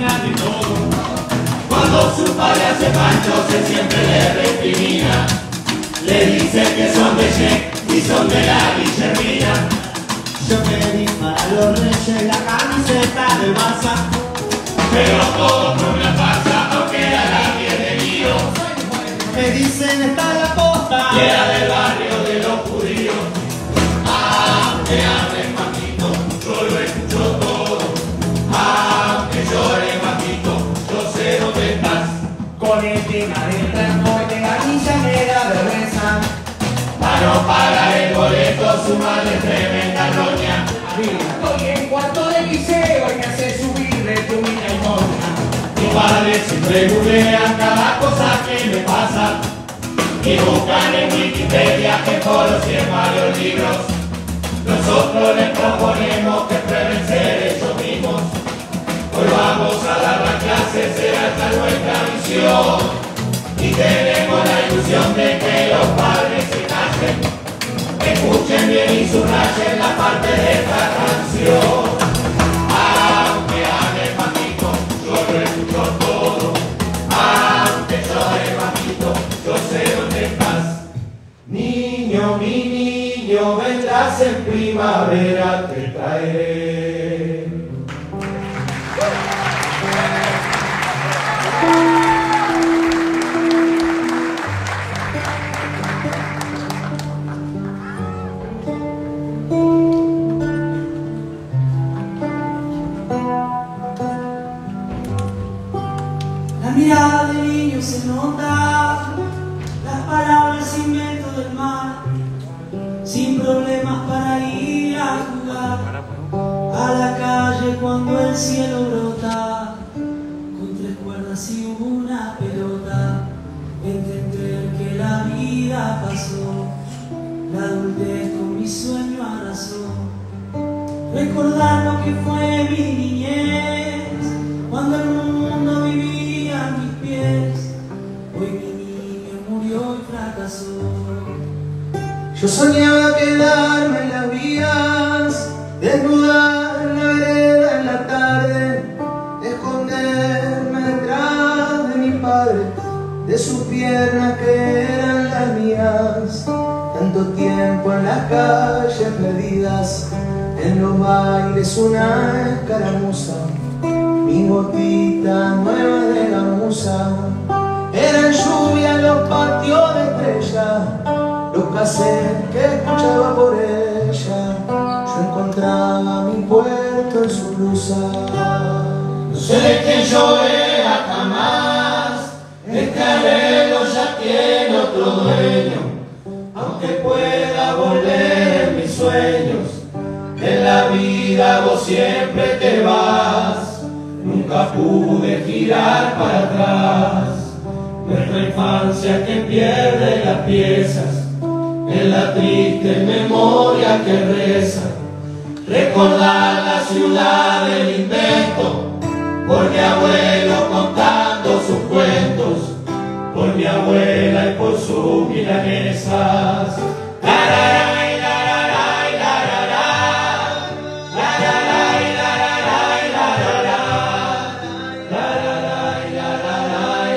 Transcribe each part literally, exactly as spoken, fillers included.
opina de todo. Cuando su padre hace panchos, él siempre le recrimina. Le dice que son de Che y son de la Guillermina. Yo pedí para los reyes la camiseta del Barça, pero todo por una farsa, aunque era la piel de lío. me dicen está la posta, Y era del barrio de los judíos. Aunque hable bajito, yo lo escucho todo. Aunque llore bajito, yo sé dónde estás. con el tema del transporte a mí ya me da vergüenza. Para no pagar el boleto, su madre es tremenda roña. Estoy en cuarto de liceo y me hace subir de tu mina y morna. Mi padre siempre googlea cada cosa que me pasa y buscan en Wikipedia que conocen varios libros. Nosotros les proponemos que prueben ser ellos mismos. Hoy vamos a dar las clases, será esta nuestra misión. Y tenemos la ilusión de que los padres se callen, escuchen bien y subrayen la parte de esta canción. Aunque hable bajito, yo lo escucho todo. Aunque llore bajito, yo sé dónde estás. Niño, mi niño, vendrás en primavera, te traeré. La mirada del niño se nota, las palabras invento del mar, sin problemas para ir a jugar a la calle cuando el cielo brota, con tres cuerdas y una pelota, entender que la vida pasó, la adultez con mi sueño arrasó, recordar lo que fue mi niñez, cuando el mundo vivía a mis pies, hoy mi niño murió y fracasó. Yo soñaba quedarme en las vías, desnudar en la vereda en la tarde, esconderme detrás de mi padre, de sus piernas que eran las mías, tanto tiempo en las calles perdidas, en los bailes una escaramuza, mi botita nueva de gamuza, era lluvia en los patios de estrella, los cassettes que escuchaba por ella, yo encontraba mi puerto en su blusa. No sé de quién yo era jamás, este arreglo ya tiene otro dueño, aunque pueda volver en mis sueños, en la vida vos siempre te vas, nunca pude girar para atrás, nuestra infancia que pierde las piezas, en la triste memoria que reza, recordar la ciudad del invento, por mi abuelo contando sus cuentos, por mi abuela y por sus milanesas. Lararay, lararay, lararay, lararay, lararay, lararay, lararay, lararay,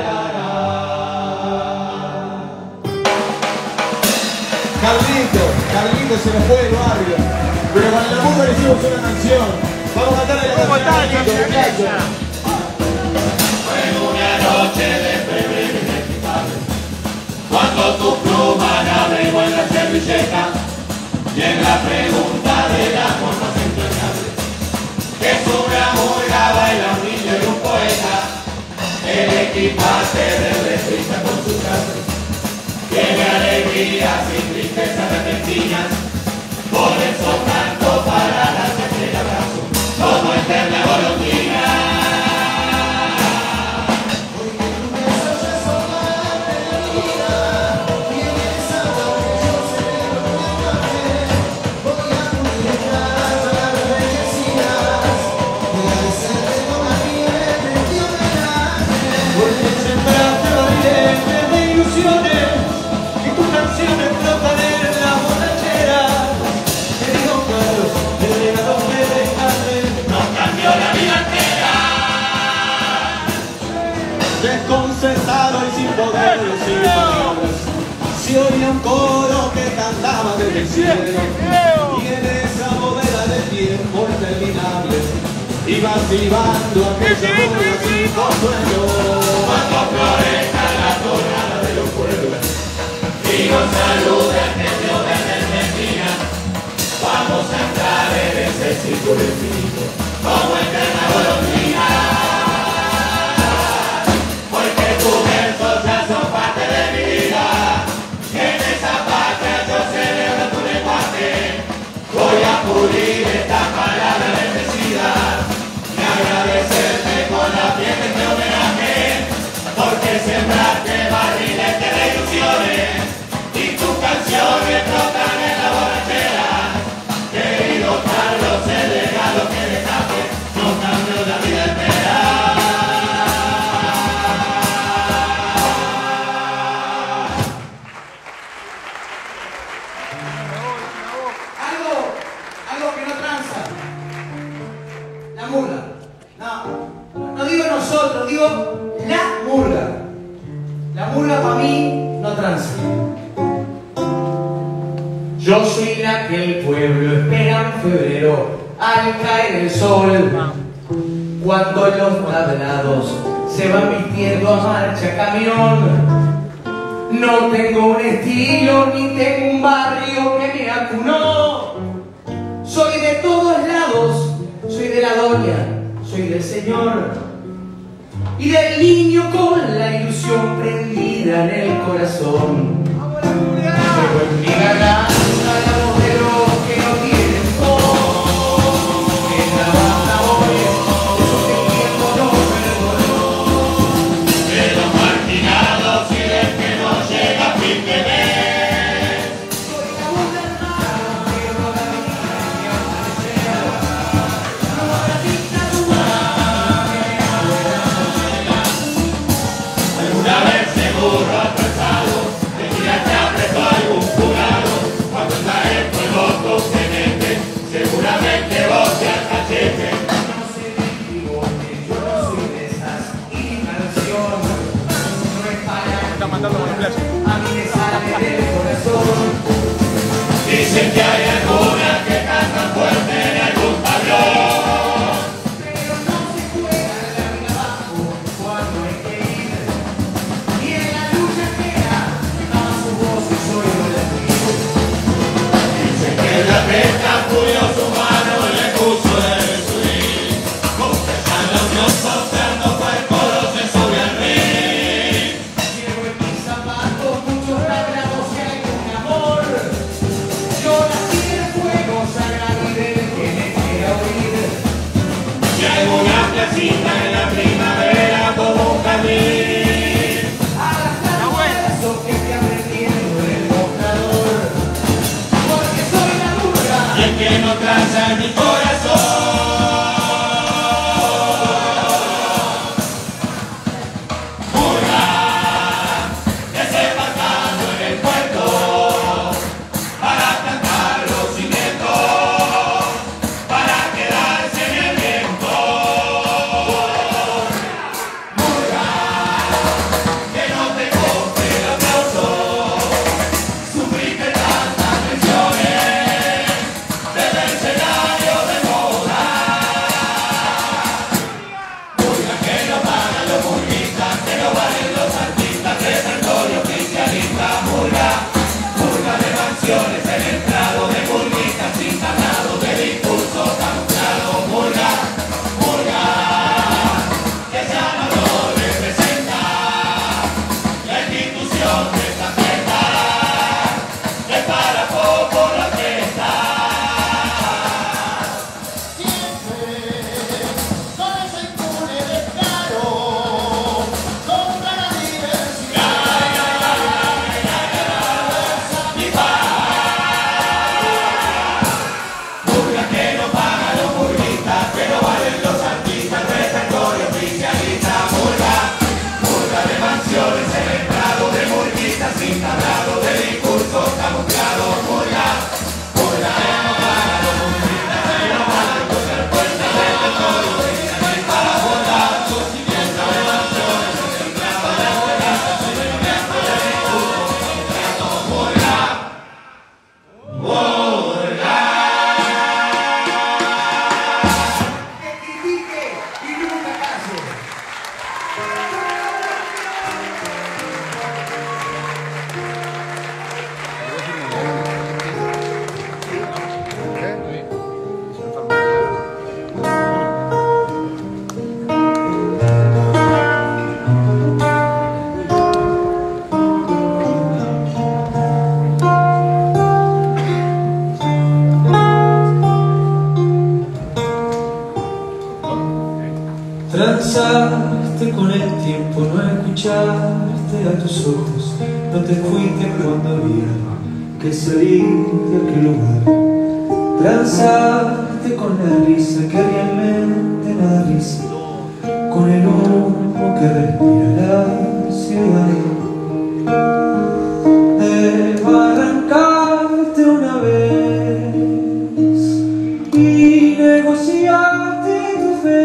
lararay. Carlito, Carlito se nos fue del barrio, pero con el amor le hicimos una canción. Vamos a cantarle la canción a Carlito, muchachos. Fue una noche de febrero inexplicable, cuando tu pluma navegó en la servilleta, y en la pregunta del amor más entrañable, que sube amuraba el niño y un poeta, el equipaje del letrista con sus frases, tiene alegrías y tristezas repentinas, por eso canto para darte el abrazo, como eterna golondrina. Porque sembraste barriles de ilusiones y tus canciones flotan en la borrachera. Querido Carlos, el legado que dejaste No cambió la Y en esa bóveda del tiempo interminable iba silbando aquella voz sin consuelo. Cuando florezca la tornada de los pueblos y nos salude ante Dios desde Argentina, vamos a entrar en ese círculo infinito como eterna golondrina, porque tus versos ya son parte de mi vida. En esa patria yo celebro tu lenguaje, voy a pulir esta palabra bendecida y agradecerte con la piel de este homenaje, porque sembraste barriles de ilusiones y tus canciones brotan en la borrachera. Querido Carlos, el legado que dejaste nos cambió la vida entera. Algo, algo que no tranza. La murga. No, no digo nosotros, digo la murga. La murga para mí no tranza. Yo soy la que el pueblo espera en febrero al caer el sol, cuando los tablados se van vistiendo a marcha camión. No tengo un estilo ni tengo un barrio que me acunó. Soy de todos lados, soy de la doña, soy del señor y del niño con la ilusión prendida en el corazón. Llevo en mi garganta la voz de los que no tienen voz, que trabaja hoy, eso que el tiempo no perdonó. De los marginados y del que no llega a fin de mes. Soy la voz del mar que roda mi vida y aparecerá. No habrá dictadura que me hable de la sociedad. Alguna vez seguro has pensado que tiraste a preso a algún jurado cuando está esto en otros tenentes, seguramente vos seas cachete. No se me equivoque, yo no soy de esas y mi canción no es para a mí me sale del corazón. Dicen que hay algunas que cantan fuerte en algún tablón, Pero no se juega la vida abajo cuando hay que ir. Y en la lucha queda a su voz y soy relativo. dicen que la pesca furioso humano le puso el swing, confesan los dioses dando cuerpo los se sube al ring. Llevo en mis zapatos muchos tablados y algún amor. Yo nací del fuego sagrado y del que me quiera oír. Y alguna placita en la primavera como un jardín. Arrastrando eso que te aprendiendo el mostrador. Porque soy la murga. Y el que no traza en mi corazón. Murga, que se pasando en el puerto para plantar los cimientos, para quedarse en el viento. Transaste con el tiempo, no escuchaste a tus ojos, no te fuiste cuando había que salir de aquel lugar. Transaste con la risa que realmente nada risa, con el humo que respira la ciudad. Debo arrancarte una vez y negociarte tu fe.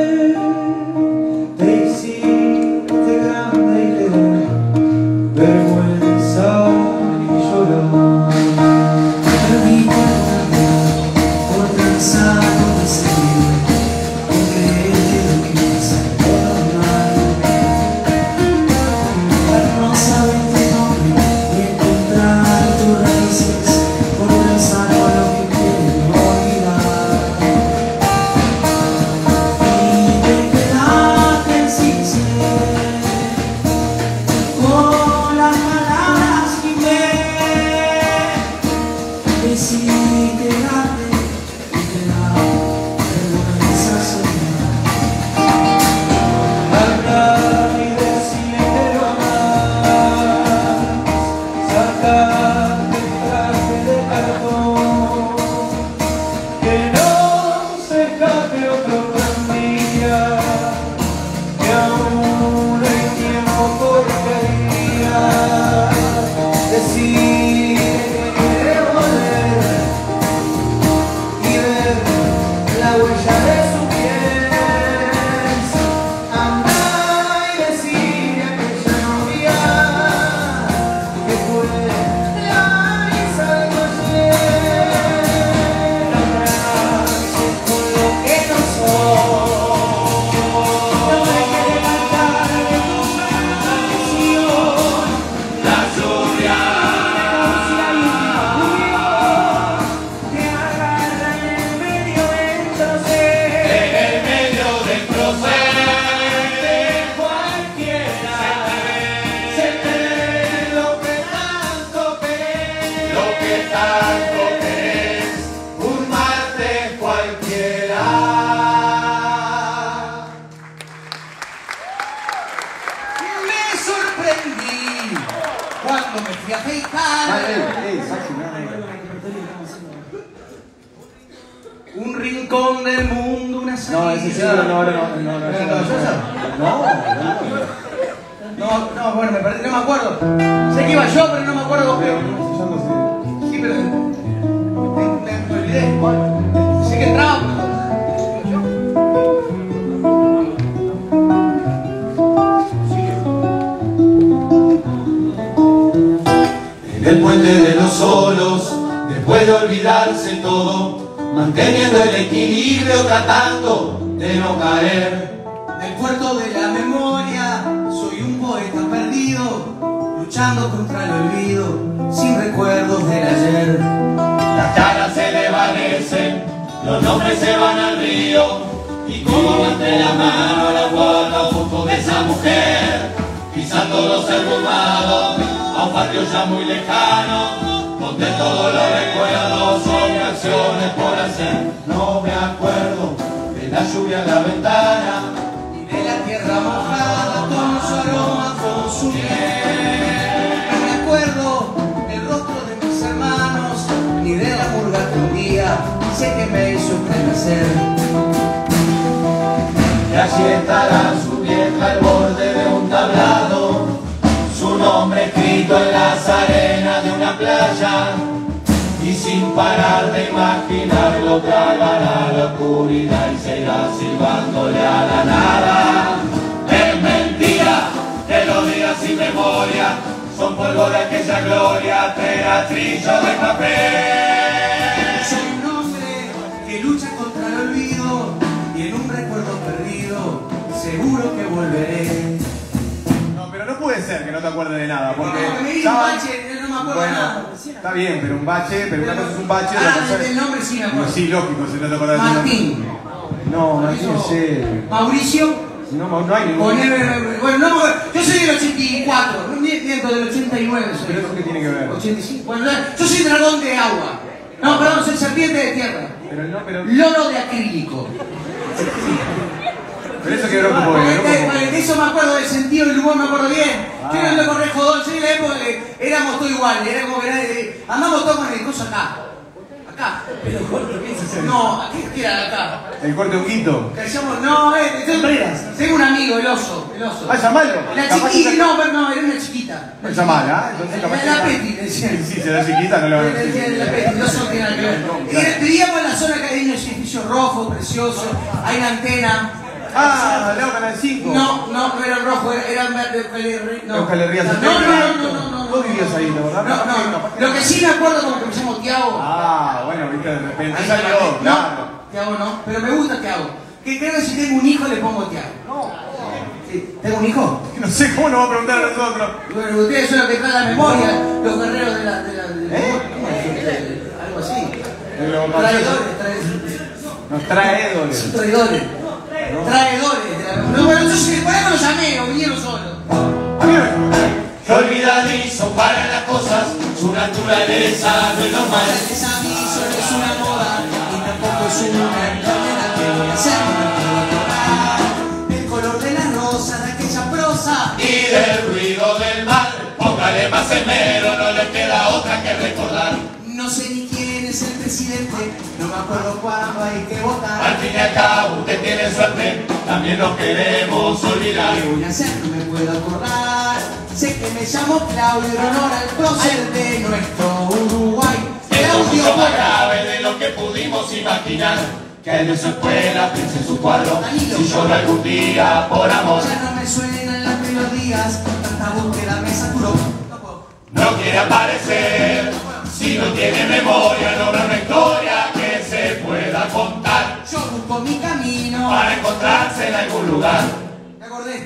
Te hiciste grande y te da vergüenza y llorar. Perdí por pensar, por decidir, por creer que lo que pasa es normal. Para no saber tu nombre y encontrar tus raíces, por pensar en lo que quieren olvidar. Y te quedaste sin ser, con las palabras que me decidiste grande y te da vergüenza soñar. Hablar y decir que lo amas, sacar el traje de cartón, que no se escape otro gran día, que aún hay tiempo por día. Decir que quiere volver y ver la huella de su piel. Andar y decir a aquella novia que fue la brisa de tu ayer. Abrace con lo que no soy. No hay que levantar de tu maldición. La lluvia, Te agarra en el medio entonces. en el medio del procede, cualquiera se te ve lo que tanto querés, lo que tanto querés, un martes cualquiera. Me sorprendí cuando me fui a afeitar. Un rincón del mundo, una salida. No, ese sí, no, no, no, no, no, no, ¿No, no, no, no, no, bueno, me perdí, no me acuerdo. Sé que iba yo, pero no me acuerdo vos, pero... Sí, pero... Me, me, me olvidé. Sé que entraba, pero... En el puente de los solos, después de olvidarse todo, manteniendo el equilibrio, tratando de no caer. Del puerto de la memoria, soy un poeta perdido, luchando contra el olvido, sin recuerdos del ayer. Las caras se desvanecen, los nombres se van al río, y como va entre la mano la guarda foto de esa mujer, pisando los derrumbados a un patio ya muy lejano, donde todos los recuerdos son canciones por hacer. No me acuerdo de la lluvia en la ventana, Y de la tierra mojada con su aroma, con su miel. No me acuerdo del rostro de mis hermanos, ni de la murga que un día sé que me hizo estremecer. y allí estará su vieja al borde de un tablado, su nombre escrito en las arenas de una playa, y sin parar de imaginarlo tragará la oscuridad y seguirá silbándole a la nada. Es mentira que los días sin memoria son polvo de aquella gloria, teatrillo de papel. Soy un hombre que lucha contra el olvido, y en un recuerdo perdido seguro que volveré. No, pero no puede ser que no te acuerdes de nada, porque... No, me di un estaba- bache, no me acuerdo Bueno, nada. está bien, pero un bache, pero una cosa es un bache, otra Ah, cosa del es... nombre sí me acuerdo. Sí, lógico, si no te acordás del nombre. Martín. No, Martín es serio. Mauricio. No, no hay ningún... Poner, bueno, no, yo soy del ochenta y cuatro, no miento, del ochenta y nueve soy. ¿Pero eso qué tiene que ver? ochenta y cinco. Bueno, yo soy dragón de agua. No, perdón, soy serpiente de tierra. Pero no, pero... Loro de acrílico. Pero eso quedó como bueno. De eso me acuerdo, del sentido del humor me acuerdo bien. Yo no me corré jodón, yo en la época que éramos todos iguales, era como que era, eh, andamos todos con el coso acá. Acá. Pero corto, ¿qué es eso? No, aquí era acá. El corte Huguito. Que hacíamos, no, eh, tengo, tengo un amigo, el oso, el oso. Ah, llamalo. La chiquita, no, pero no, era una chiquita. No llamala, ¿eh? Entonces capaz La, la que- Peti, decían. Sí, si era chiquita no lo van a La decir. Peti, no son tiene nada que ver. Y vivíamos en la zona que hay un edificio rojo, precioso, hay una antena. Ah, Leo Canal cinco. No, no, no era rojo, era, era verde, Euskal No, Euskal Herria no, no, setenta. no, no, no, no. Vos vivías ahí, ¿no? ¿Verdad? No, no, lo que sí me acuerdo como que me llamo Tiago. Ah, bueno, viste, de repente Ahí salió, está. claro. No, Tiago no, pero me gusta Tiago. Que creo que si tengo un hijo le pongo Tiago. No. Sí, ¿tengo un hijo? No sé cómo nos va a preguntar a nosotros. Bueno, ustedes son los que traen la memoria, los guerreros de la... De la de, ¿Eh? ¿Cómo es? Algo así. El globo Traidores, traidores. Nos trae dólares. Son traidores. Traidores de la memoria. No, bueno, entonces, por eso los llamé, o vinieron solos. A mí me Que olvidadizo para las cosas, su naturaleza no es normal. El aviso no es una moda y tampoco es una enfermedad que voy a hacer, no puedo tocar. El color de la rosa, de aquella prosa. Y del ruido del mar, póngale más esmero, no le queda otra que recordar. No sé ni quién es el presidente, no me acuerdo cuándo hay que Al votar. fin y al cabo usted tiene suerte, también nos queremos olvidar. ¿Qué voy a hacer? No me puedo acordar. Sé que me llamo Claudio en honor al prócer de nuestro Uruguay. Es Claudio mucho más Borja. grave de lo que pudimos imaginar. Que en su escuela piense en su cuadro, Danilo. si llora algún día por amor. Ya no me suenan las melodías, tanta búsqueda me saturó. No puedo. No quiere aparecer, si no tiene memoria, no habrá una historia que se pueda contar. Yo busco mi camino. Para encontrarse en algún lugar. ¿Te acordé?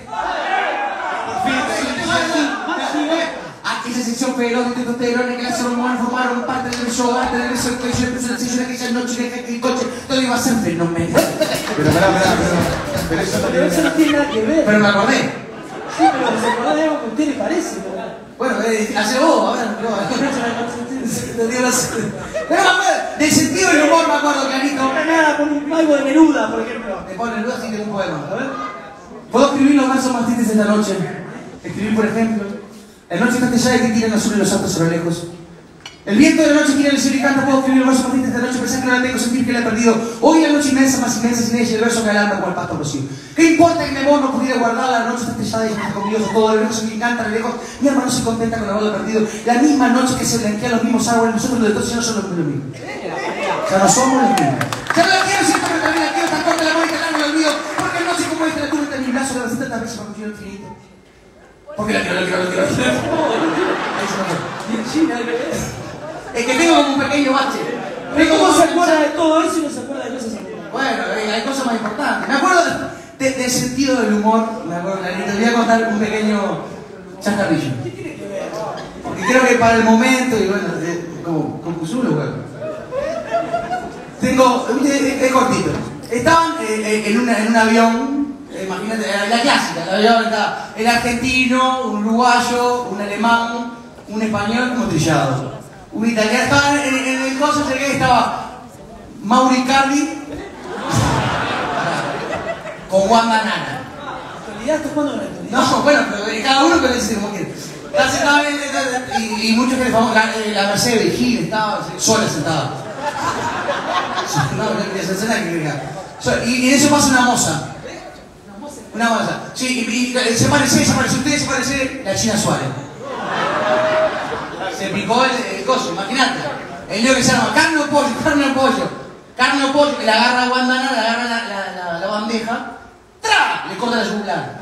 Aquella sección feroz de testosterona que las hormonas formaron parte del show, antes del beso que yo empecé la sesión aquella noche dejé que el coche todo iba a ser fenómeno. Pero pará, pará, pero, pero eso no Pero eso no tiene... tiene nada que ver. Pero me acordé. Sí, pero se acordá de algo que a usted le parece, ¿no? Bueno, eh, hace vos, ahora no. No dio las- Pero me acuerdo, del sentido del humor me acuerdo clarito. No nada, con un algo de Neruda, por ejemplo. Me pone el duda si tengo un poema. A ver. ¿Puedo escribir los versos más tristes esta noche? Escribir, por ejemplo, la noche está estrellada y que tiran azul en los altos a lo lejos. El viento de la noche gira el cielo y canta. Puedo escribir los versos más tristes esta noche, pensar que no la tengo, sentir que la he perdido. Hoy la noche inmensa, más inmensa sin ella, y el verso que alarma como el pasto rocío. ¿Qué importa que mi amor no pudiera guardar? La noche está estrellada y está conmigo todo el verso que canta a lo lejos. Mi alma no se contenta con haberlo perdido. La misma noche que se blanquean los mismos árboles, nosotros los de todos ya no somos los mismos. Ya no somos los mismos. Ya no la quiero, siento que también la quiero, tan corta la amor y tan largo el olvido. Porque no sé cómo esta la tuve en mi brazo, la receta tantas veces para conseguir el infinito. Porque la quiero, la quiero, la quiero. Ahí se me fue. Sí, nada que ver. Es que tengo como un pequeño bache. Pero Tengo ¿cómo como se acuerda de todo eso y no se acuerda de cosas así? Bueno, eh, hay cosas más importantes. Me acuerdo de- de- del sentido del humor. Me acuerdo clarito. Te voy a contar un pequeño chascarrillo. Porque creo que para el momento, y bueno, eh, como conclusión lo juego. Tengo, es, es cortito. Estaban eh, eh, en, una, en un avión, eh, imagínate, la, la clásica, el avión estaba el argentino, un uruguayo, un alemán, un español como trillado. Un italiano, estaba en, en el coso, llegué, estaba Mauri Cardi con Juan Banana. ¿En realidad estás jugando con la actualidad? No, bueno, pero eh, cada uno que le dice como quiere. Estaba sentada bien, y, y muchos que le famosos, la, eh, la Mercedes de Gil estaba sola sentada. No, no quería hacer nada que quería. So- Y, y en eso pasa una moza. Una moza. Sí, y, y, y se parece, se parece usted, se parece la China Suárez. Se picó el, el coso, imagínate. El lío que se llama carne o pollo, carne o pollo. Carne o pollo, que le agarra a Guandana, le agarra la, la, la, la bandeja, ¡tra! Le corta la yugular.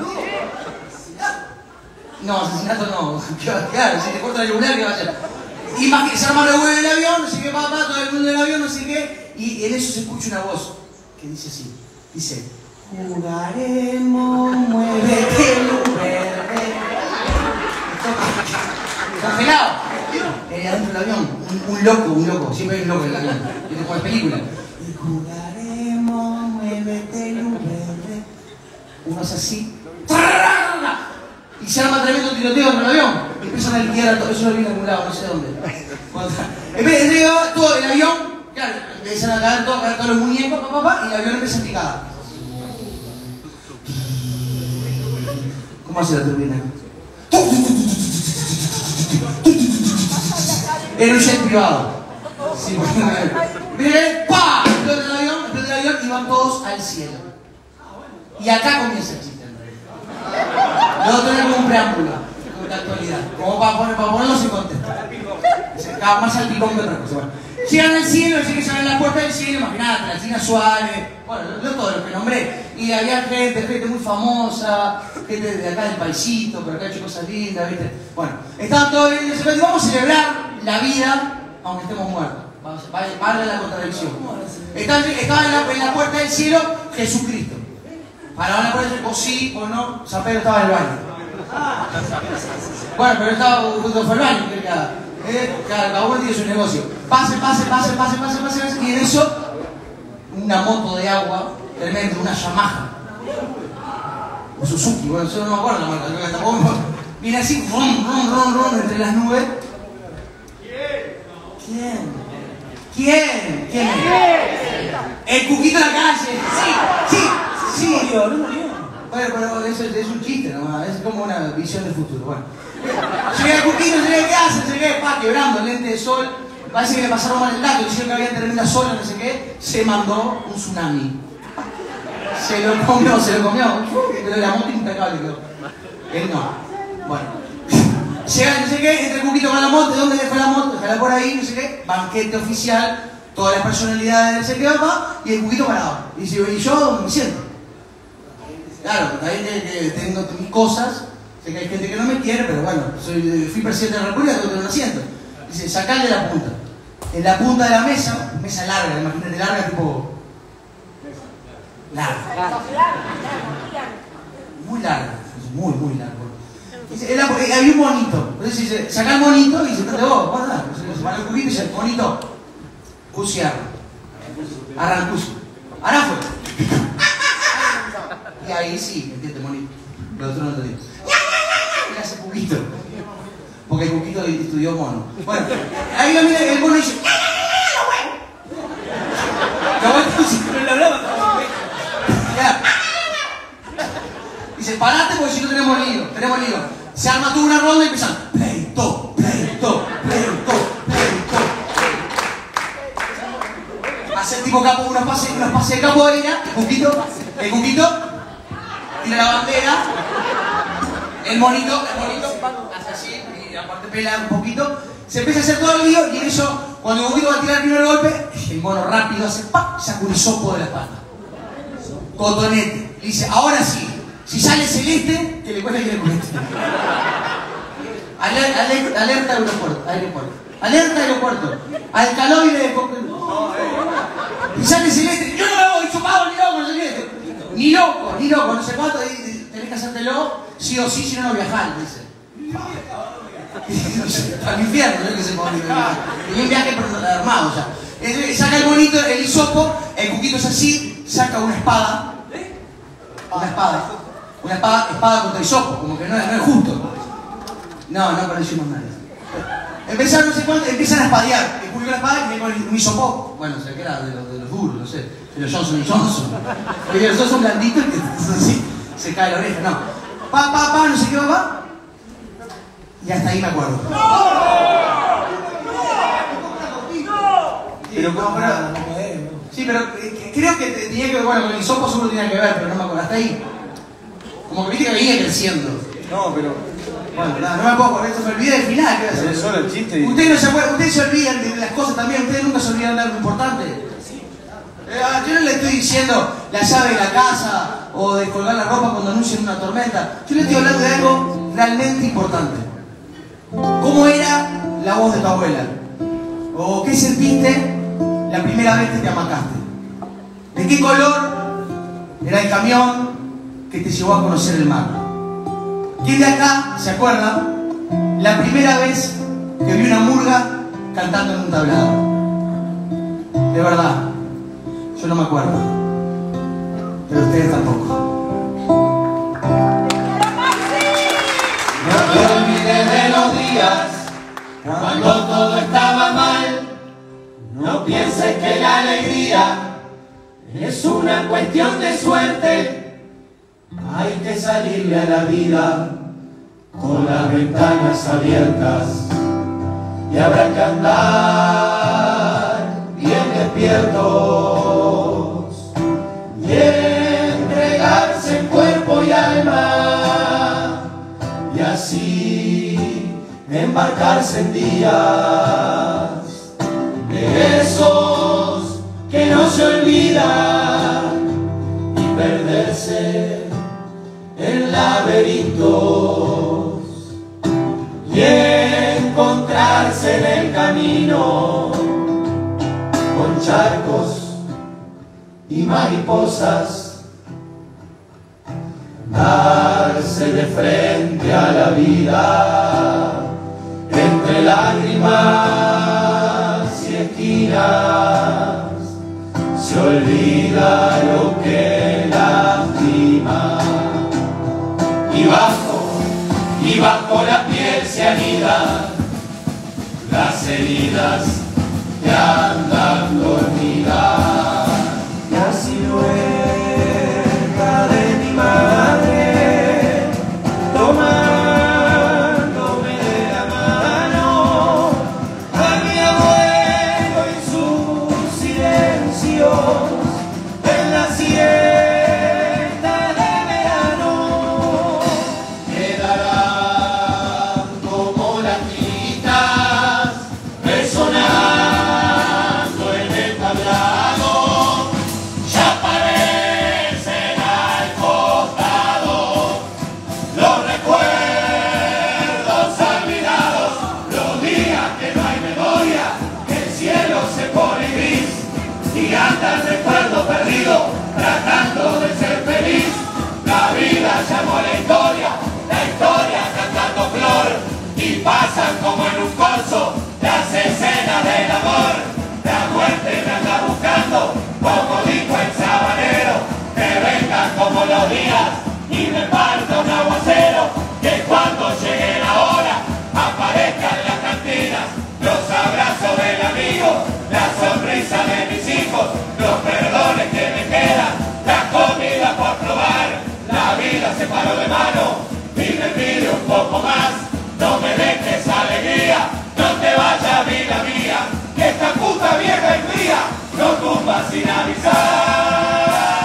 No, asesinato no. Claro, si te corta la yugular, ¿qué va a hacer? Imagínate, se arma revuelo en el avión, no sé qué, papá, todo el mundo en el avión, no sé qué. Y en eso se escucha una voz que dice así. Dice, jugaremos, muévete, luz verde. Congelado. Eh, adentro del avión, un, un loco, un loco, siempre hay un loco en el avión. Yo te pongo película. Y jugaremos, muévete, luz verde. Uno hace así. Y se arma tremendo tiroteo en el avión. Y empiezan a liquidar a todo. Eso lo vi en algún lado, no sé dónde. Cuando- En vez de llegar todo el avión, claro, empiezan a caer, todo, a caer todos los muñecos, papá, papá, y el avión empieza a picar. ¿Cómo hace la turbina? Era un jet privado. Sí, miren, ¡pah! Explota el avión, explota el avión y van todos al cielo. Y acá comienza el chiste. Luego tener como un preámbulo de la actualidad, como para, poner, para ponerlos en contexto. Acaba más al picón que otra cosa. Bueno, llegan al cielo, así que se abren la puerta del cielo, imagínate, la China Suárez, bueno, yo todo lo que nombré. Y había gente, gente muy famosa, gente de acá del paisito, pero acá ha hecho cosas lindas, ¿viste? Bueno, estaban todos bien, y vamos a celebrar la vida, aunque estemos muertos. Vale la contradicción. Estaban estaba en, la, en la puerta del cielo Jesucristo. Para la puerta, o sí o no, San Pedro estaba en el baño. Bueno, pero estaba junto fue el baño, que cada, eh, cada, cada uno tiene su negocio. Pase, pase, pase, pase, pase, pase, pase, y en eso, una moto de agua, tremenda, una Yamaha. Un Suzuki, bueno, yo no me acuerdo la marca, creo que tampoco. Viene así, ron, ron, ron, ron, entre las nubes. ¿Quién? ¿Quién? ¿Quién? El Cuquito de la calle. Sí, sí, sí. No murió, no murió. Bueno, pero eso es un chiste nomás, es como una visión del futuro. Bueno. Llegué al Cuquito, llegué, ¿qué hace? Llegué, pa, quebrando, lente de sol. Parece que le pasaron mal el dato, dijeron que había tremenda sola, no sé qué. Se mandó un tsunami. Se lo comió, se lo comió. Pero la moto impecable quedó. Él no. Bueno. Llega, no sé qué, entra el Cuquito con la moto, ¿de dónde dejó la moto? Déjala por ahí, no sé qué, banquete oficial, todas las personalidades del sé qué va, y el Cuquito parado. Y dice, y yo me siento. Claro, también que, que tengo mis cosas, sé que hay gente que no me quiere, pero bueno, soy, fui presidente de la República, tengo que tener un asiento. Dice, sacale la punta. En la punta de la mesa, mesa larga, imagínate larga, tipo. Larga. Muy larga, muy, muy larga. Era, había un monito. Entonces dice, saca el monito y dice, no te vos, vos nada. Se va al Cuquito y dice, monito, cuciarro. Arrancucio. Ahora fue. Y ahí sí, entiende, monito. Lo otro no te digo. Y hace Cuquito. Porque el Cuquito estudió mono. Bueno, ahí lo mira el mono y dice, ¡lo bueno! Pero le hablaba. Dice, parate porque si no tenemos lío, tenemos lío. Se arma toda una ronda y empiezan, pleito, pleito, pleito, pleito. Hace el tipo capo, unos pases, unos pases de capoeira, el Cuquito, el Cuquito, tira la bandera, el monito, el monito, hace así, y aparte pela un poquito, se empieza a hacer todo el lío y en eso, cuando el Cuquito va a tirar el primer golpe, el mono rápido hace ¡pam! Saca un hisopo de la espalda. Cotonete. Y dice, ahora sí. Si sale celeste, que le cuesta que le cueste. Aler, aler, alerta aeropuerto, aeropuerto. Alerta aeropuerto. Alcaloide de Pokémon. Y sale celeste. Yo no me voy chupado ni loco, no sé qué. Ni loco, ni loco, no sé cuánto. Tenés que hacértelo sí o sí, si no, no viajás, dice. Al infierno, no es que se ponga. Y un viaje armado ya. Saca el bonito, el hisopo, el Cuquito es así, saca una espada. Una espada. Una espada, espada contra hisopo, como que no, no es justo. No, no parecimos nada. Empezaron, no sé cuánto, empiezan a espadear. El Cuquito la espada y con un hisopo. Bueno, o sea, que era de los, de los duros, no sé. De los Johnson y Johnson. Porque los dos son blanditos que así se cae la oreja, no. Pa, pa, pa, no sé qué va, pa. Y hasta ahí me acuerdo. Pero como para... Sí, pero eh, creo que tenía que ver, bueno, con el hisopo seguro tenía que ver, pero no me acuerdo, hasta ahí. Como que viste que venía creciendo. No, pero... Bueno, nada, no me puedo acordar, esto me olvidé del final, ¿qué va a hacer? Solo el chiste y... Ustedes no se acuerdan, ustedes se olvidan de las cosas también, ustedes nunca se olvidan de algo importante. Eh, yo no le estoy diciendo la llave de la casa o de colgar la ropa cuando anuncian una tormenta. Yo le estoy hablando de algo realmente importante. ¿Cómo era la voz de tu abuela? ¿O qué sentiste la primera vez que te amacaste? ¿De qué color era el camión que te llevó a conocer el mar? ¿Quién de acá se acuerda la primera vez que vio una murga cantando en un tablado? De verdad, yo no me acuerdo, pero ustedes tampoco. No te olvides de los días cuando todo estaba mal. No pienses que la alegría es una cuestión de suerte. Hay que salirle a la vida con las ventanas abiertas y habrá que andar bien despiertos y entregarse en cuerpo y alma y así embarcarse en días de esos que no se olvidan y perderse en laberintos y encontrarse en el camino con charcos y mariposas, darse de frente a la vida entre lágrimas y esquinas, se olvida lo que lastima y bajo, y bajo la piel se anidan las heridas que andan dormidas. La silueta de mi madre tomándome de la mano, a mi abuelo y sus silencios en la siesta de verano. Quedarán como las gritas resonando en el tablado, ya parecen al costado los recuerdos olvidados, los días que no hay memoria, que el cielo se pone gris y anda el recuerdo perdido tratando de ser feliz. La vida llamó a la historia, la historia cantando flor y pasan como en un corso las escenas del amor. La muerte me anda buscando, como dijo el sabanero, que vengan como los días y me parta un aguacero, que cuando llegue la hora aparezcan las cantinas, los abrazos del amigo, la sonrisa de mis hijos, los perdones que me quedan, la comida por probar. La vida se paró de mano y me pide un poco más. No me dejes alegría, no te vayas vida mía, que esta puta vieja y fría no tumba sin avisar.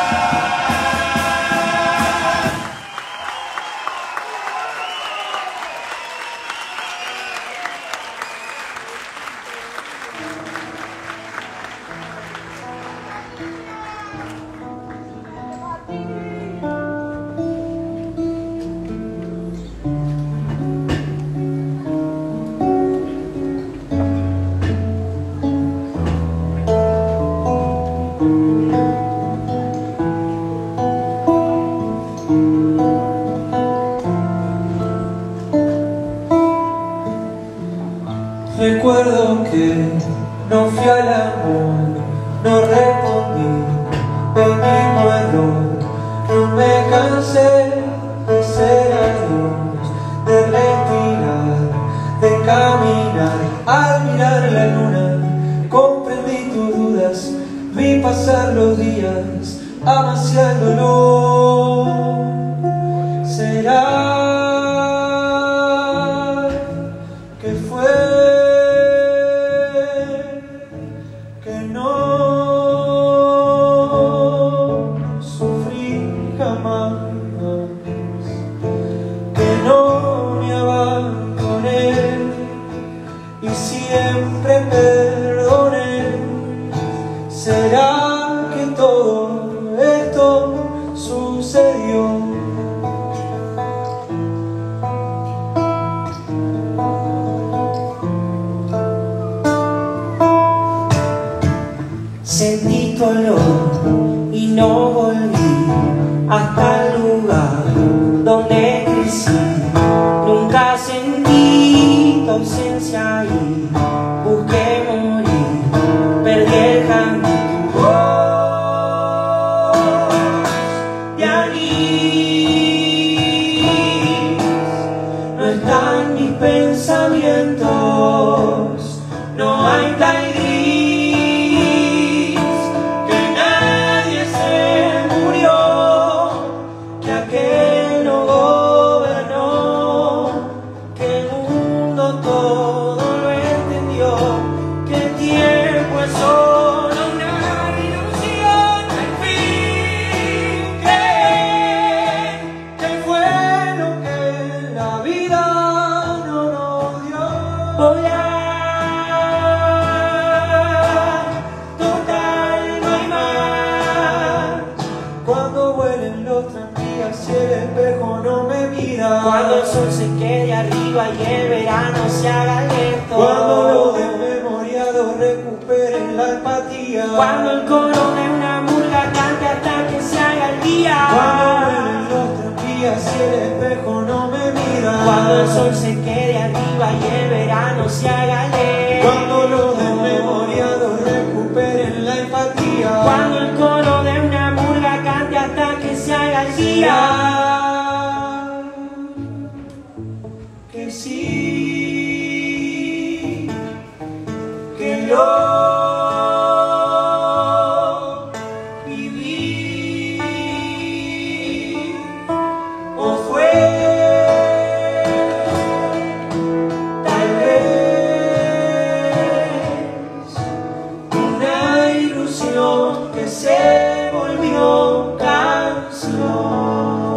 Recuerdo que no fui al amor, no respondí el mismo error, no me cansé de ser adiós, de respirar, de caminar. Al mirar la luna comprendí tus dudas, vi pasar los días, amaciar el dolor. Será que fue que no sufrí jamás, que no me abandoné y siempre perdoné. ¿Será que todo esto sucedió? Sentí tu olor y no volví hasta el lugar donde crecí. Nunca sentí tu ausencia y busqué morir, perdí el camino. Tu voz de anís no están mis pensamientos, no hay plan gris, que nadie se murió, que aquel no los tranvías y el espejo no me mira. Cuando el sol se quede arriba y el verano se haga lento. Cuando los desmemoriados recuperen la empatía. Cuando el coro de una murga cante hasta que se haga el día. Cuando vuelen los tranvías y el espejo no me mira. Cuando el sol se quede arriba y el verano se haga lento. Cuando los desmemoriados recuperen la empatía. Cuando el coro de una murga cante hasta que se haga el día. Que sí, que yo viví o fue tal vez una ilusión que se volvió canción.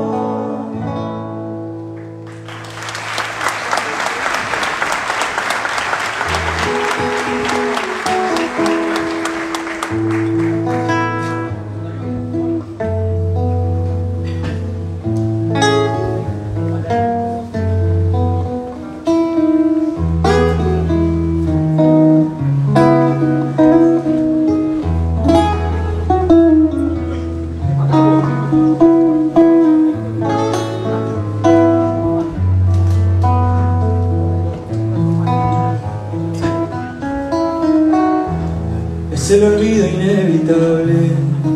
Es el olvido inevitable,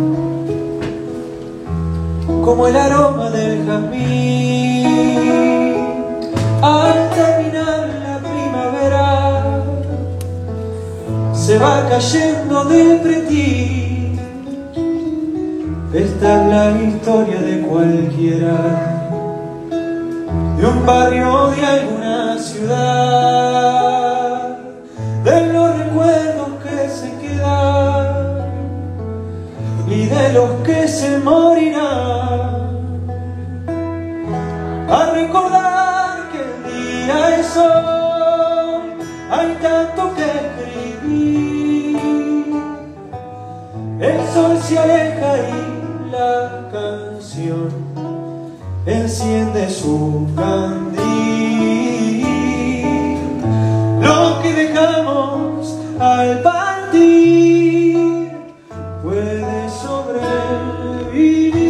como el aroma del jazmín. Al terminar la primavera, se va cayendo del pretil. Esta es la historia de cualquiera, de un barrio, de alguna ciudad, de los recuerdos que se quedan y de los que se morirán. A recordar que el día es hoy, hay tanto que escribir. El sol se aleja y la canción enciende su candil. Lo que dejamos al partir puede sobrevivir.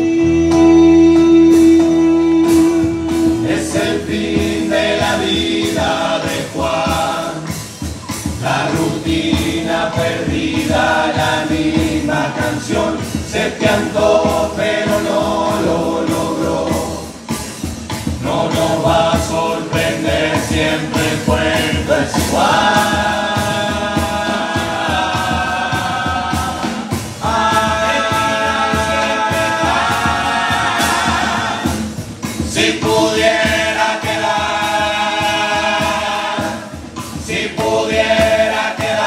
Es el fin de la vida de Juan, la rutina perdida, la misma canción. Se piantó pero no lo logró, no nos va a sorprender, siempre el cuento es igual. Si pudiera quedar, si pudiera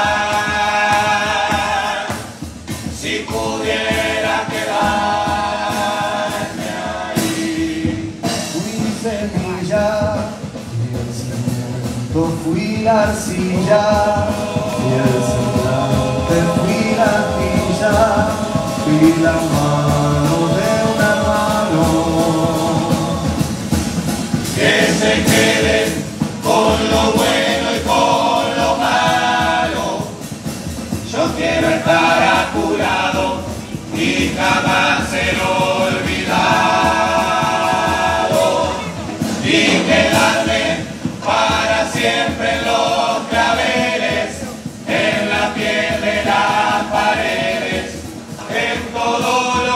quedar, si pudiera quedarme ahí. Fui semilla y el cimiento fui la arcilla, y el semblante fui la arcilla, fui la mano de un hermano. Que se queden con lo bueno y con lo malo. Yo quiero estar apurado y jamás ser olvidado, y quedarme para siempre en los claveles, en la piel de las paredes, en todo lo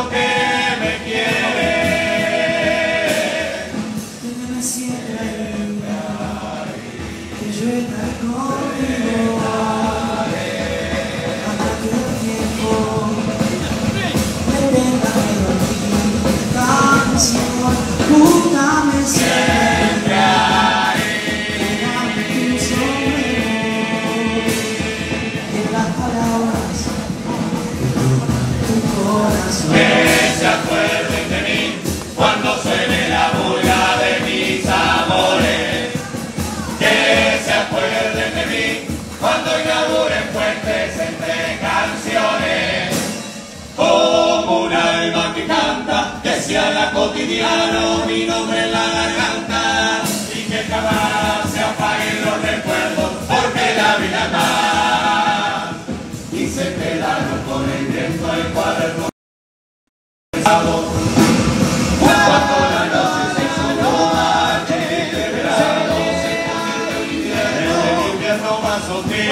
se haga cotidiano mi nombre en la garganta y que jamás se apaguen los recuerdos, porque la vida más y se quedaron con el viento el cuaderno pesado. Cuando la noche se hizo marcha y de verano se convirtió en invierno, el invierno más hostil,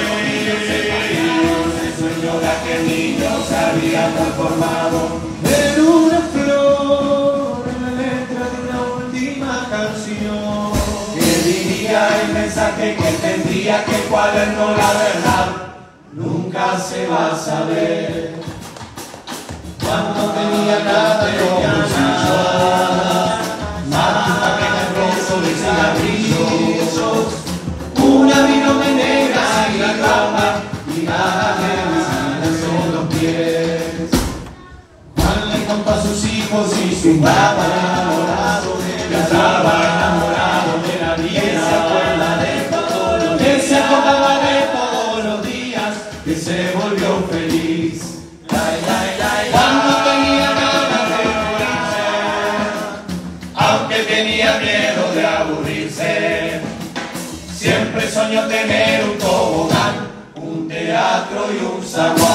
ese sueño de aquel niño se había transformado En una flor, en la letra de una última canción, que diría el mensaje que tendría que el cuaderno, la verdad nunca se va a saber. Cuando tenía nada de bolsillos, más un papel rojo de cigarrillos, una virome negra y la cama y nada que me son los pies. Juan le contó a sus hijos y su papá enamorado de la estaba enamorado de la vida. Que se acuerda de todos los días, que se acordaba de todos los días, que se volvió feliz. Cuando tenía ganas de morirse, aunque tenía miedo de aburrirse, siempre soñó tener un tobogán, un teatro y un zaguán.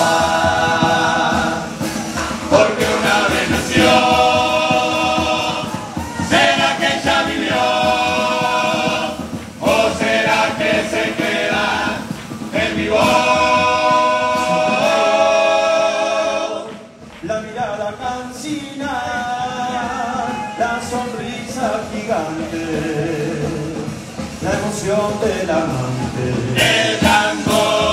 Porque una vez nació, ¿será que ya vivió? ¿O será que se queda en mi voz? la mirada cansina, la sonrisa gigante, la emoción del amante. El cantor,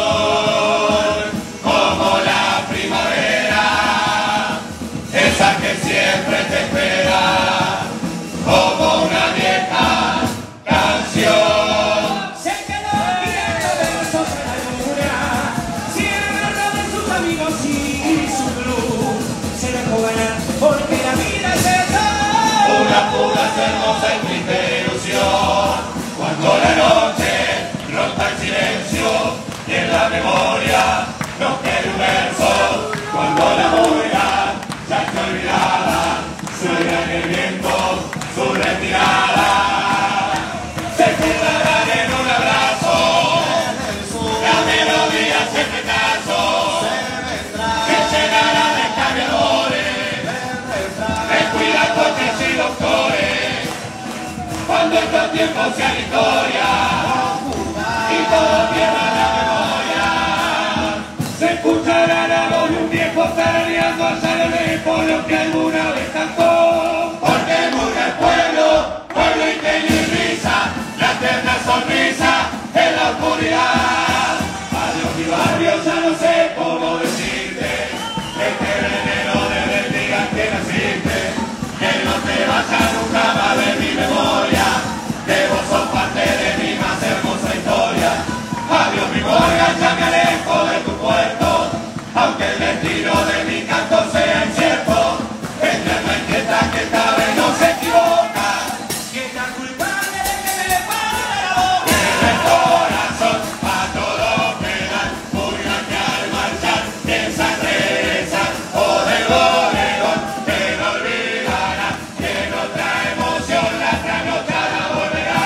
como la primavera, esa que siempre te espera, como una vieja canción. Se quedó mirando versos en la luna, cierra de sus amigos y su blues. Se dejó ganar porque la vida es eso. Una pura hermosa y triste ilusión. Cuando la noche rompa el silencio y en la memoria nos queda un verso. Cuando la boya ya está olvidada, suena en el viento su retirada. Se quedarán en un abrazo, la melodía se petazo, que llenará de cambiadores, de cuidar coches y doctores. Cuando estos tiempos sean historia y todo pierda la memoria, se escuchará la voz de un viejo tarareando allá de lejos lo que alguna vez cantó. Porque murga el pueblo, pueblo ingenio y risa, la eterna sonrisa en la oscuridad. Adiós mi barrio, ya no sé cómo decirte, este veneno desde el día que naciste, que no te vaya nunca más de mi memoria, que vos sos parte de mi más hermosa historia. Adiós mi boya, ya me alejo de tu puerto, aunque el destino de mi canto sea incierto, entre la inquieta que esta vez no se equivoca, Que es la culpable de que me le pare la boca. en el corazón a todo pedal, purga que al marchar piensan regresar, o del bodegón que no olvidará, que en otra emoción la trasnochada volverá.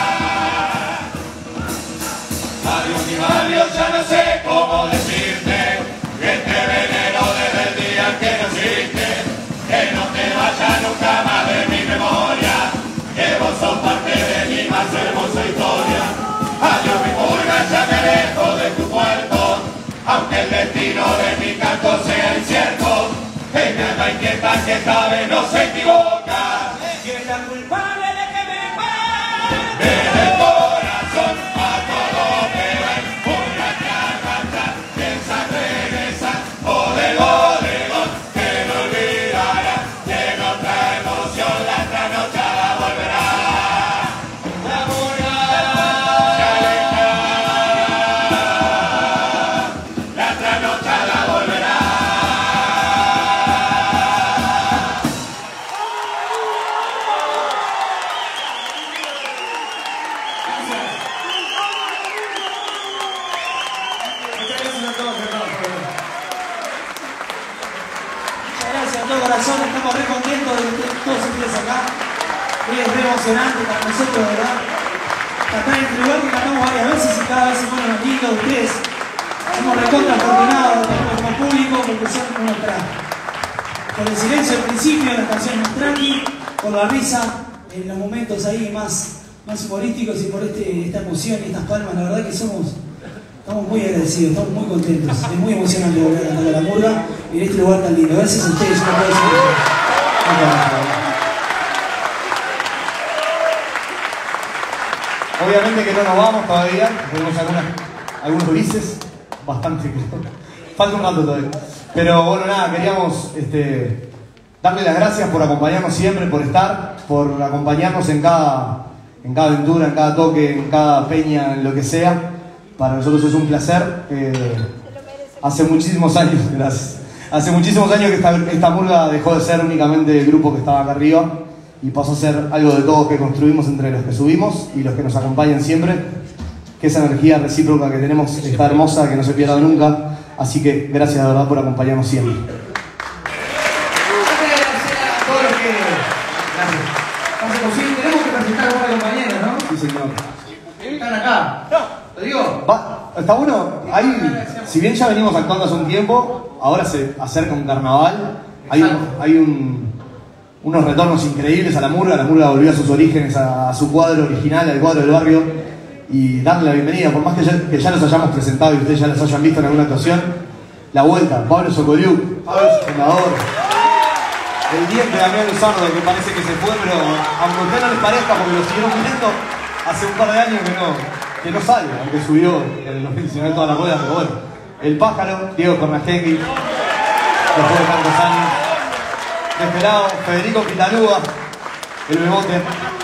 Adiós mi barrio, ya no sé cómo decirte, que este veneno desde el día en que naciste, que no te vaya nunca más de mi memoria, que vos sos parte de mi más hermosa historia. Adiós mi purga, ya me alejo de tu puerto, aunque el destino de mi canto sea incierto, que mi alma inquieta que esta vez no se equivoca. Que es la culpable de que me pare. Desde el corazón a todo pedal, purga que al marchar piensa regresar, o del bodegón que no olvidará, que en otra emoción la trasnochada volverá. La boya se alejará, la trasnochada volverá. es re emocionante para nosotros, ¿verdad? Cantar en este lugar que cantamos varias veces y cada vez se ponen más lindos ustedes. Somos recontra afortunados como público porque son nuestra. Por el silencio al principio, las canciones más tranqui, por la risa, en los momentos ahí más, más humorísticos y por este, esta emoción y estas palmas, la verdad que somos, estamos muy agradecidos, estamos muy contentos. Es muy emocionante volver a cantar a la murga y en este lugar tan lindo. Gracias a ustedes, un aplauso. Obviamente que no nos vamos todavía, tenemos algunas, algunos grises, bastante creo. Falta un rato todavía. Pero bueno, nada, queríamos este, darle las gracias por acompañarnos siempre, por estar, por acompañarnos en cada, en cada aventura, en cada toque, en cada peña, en lo que sea. Para nosotros es un placer. Eh, hace muchísimos años, gracias. Hace muchísimos años que esta, esta murga dejó de ser únicamente el grupo que estaba acá arriba y pasó a ser algo de todos que construimos entre los que subimos y los que nos acompañan siempre. Que esa energía recíproca que tenemos está hermosa, que no se pierda nunca. Así que gracias de verdad por acompañarnos siempre. A todos los que hace posible, tenemos que presentar a una compañera, ¿no? Sí, señor. Están acá. ¿Lo digo? Va, está bueno. Hay, si bien ya venimos actuando hace un tiempo, ahora se acerca un carnaval. Hay, un, hay un, unos retornos increíbles a la murga. La murga volvió a sus orígenes, a, a su cuadro original, al cuadro del barrio. Y darle la bienvenida, por más que ya, que ya los hayamos presentado y ustedes ya los hayan visto en alguna actuación, la vuelta, Pablo Sokoliuk, fundador, el diente de Damián Luzardo, que parece que se fue, pero aunque a ustedes no les parezca, porque lo siguieron viendo hace un par de años que no, que no sale, aunque subió en el dos mil diecinueve todas las ruedas, pero bueno. El pájaro, Diego Cornastegui, después de tantos años. De este lado, Federico Quitalúa, el bebote.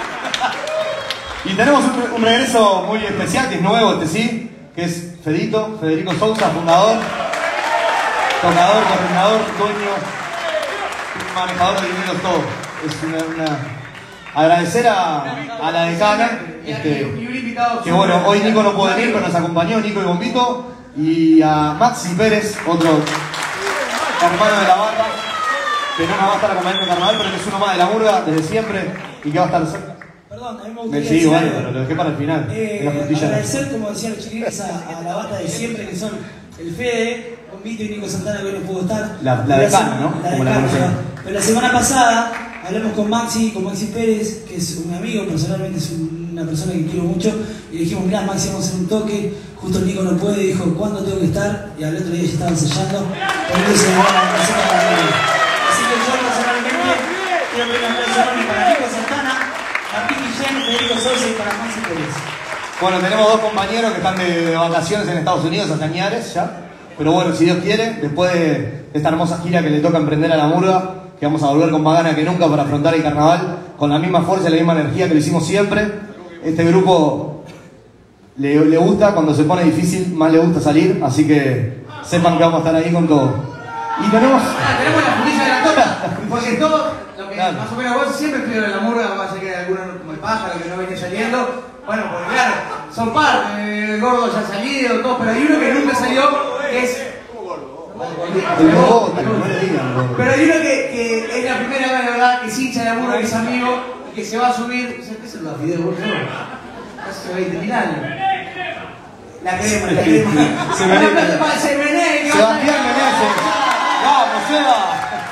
Y tenemos un, un regreso muy especial, que es nuevo, este sí, que es Fedito, Federico Sousa, fundador, tocador, coordinador, dueño, manejador de dinero, todo. Es una, una... Agradecer a, a la decana, este, que bueno, hoy Nico no puede venir, pero nos acompañó Nico y Bombito, y a Maxi Pérez, otro hermano de la banda, que no nos va a estar acompañando en carnaval, pero que es uno más de la murga desde siempre y que va a estar cerca. Perdón, a mí me gustaría Sí, decir bueno, algo. pero lo dejé para el final. Eh, la frutilla. agradecer, como decían los chiquilines, a, a la banda de siempre, que son el Fede, Bombito y Nico Santana, que hoy no pudo estar. La, la decana, ¿no? La Como la decana, conocemos. pero la semana pasada hablamos con Maxi, con Maxi Pérez, que es un amigo, personalmente es una persona que quiero mucho, y le dijimos, mirá Maxi, vamos a hacer un toque, justo Nico no puede, dijo, ¿cuándo tengo que estar? Y al otro día ya estaba ensayando, poniéndose en la escena para mí. Así que yo personalmente quiero pedir un aplauso enorme para Nico Santana, Martín Guillén, Federico Sousa y para Maxi Pérez. Bueno, tenemos dos compañeros que están de, de vacaciones en Estados Unidos, hasta Añares ya. Pero bueno, si Dios quiere, después de esta hermosa gira que le toca emprender a la murga, que vamos a volver con más ganas que nunca para afrontar el carnaval, con la misma fuerza y la misma energía que lo hicimos siempre. Este grupo le, le gusta, cuando se pone difícil, más le gusta salir, así que sepan que vamos a estar ahí con todo. Y tenemos... Ah, tenemos la frutilla de la torta, porque todo lo que Claro. más o menos vos siempre estuvieron en la murga, va a ser que hay algunos como el pájaro que no venía saliendo. Bueno, porque claro, son parte, el gordo ya ha salido, todo, pero hay uno que nunca salió, que es... El bobote, no le digan, bobote. Pero hay uno que, que es la primera vez, de verdad, que es hincha de la murga, que es amigo, y que se va a subir... ¿Qué se lo da video, boludo? Hace veinte mil años. La queremos, la queremos. Se menea. Se menea. Sebastián Meneses. ¡Vamos, Seba!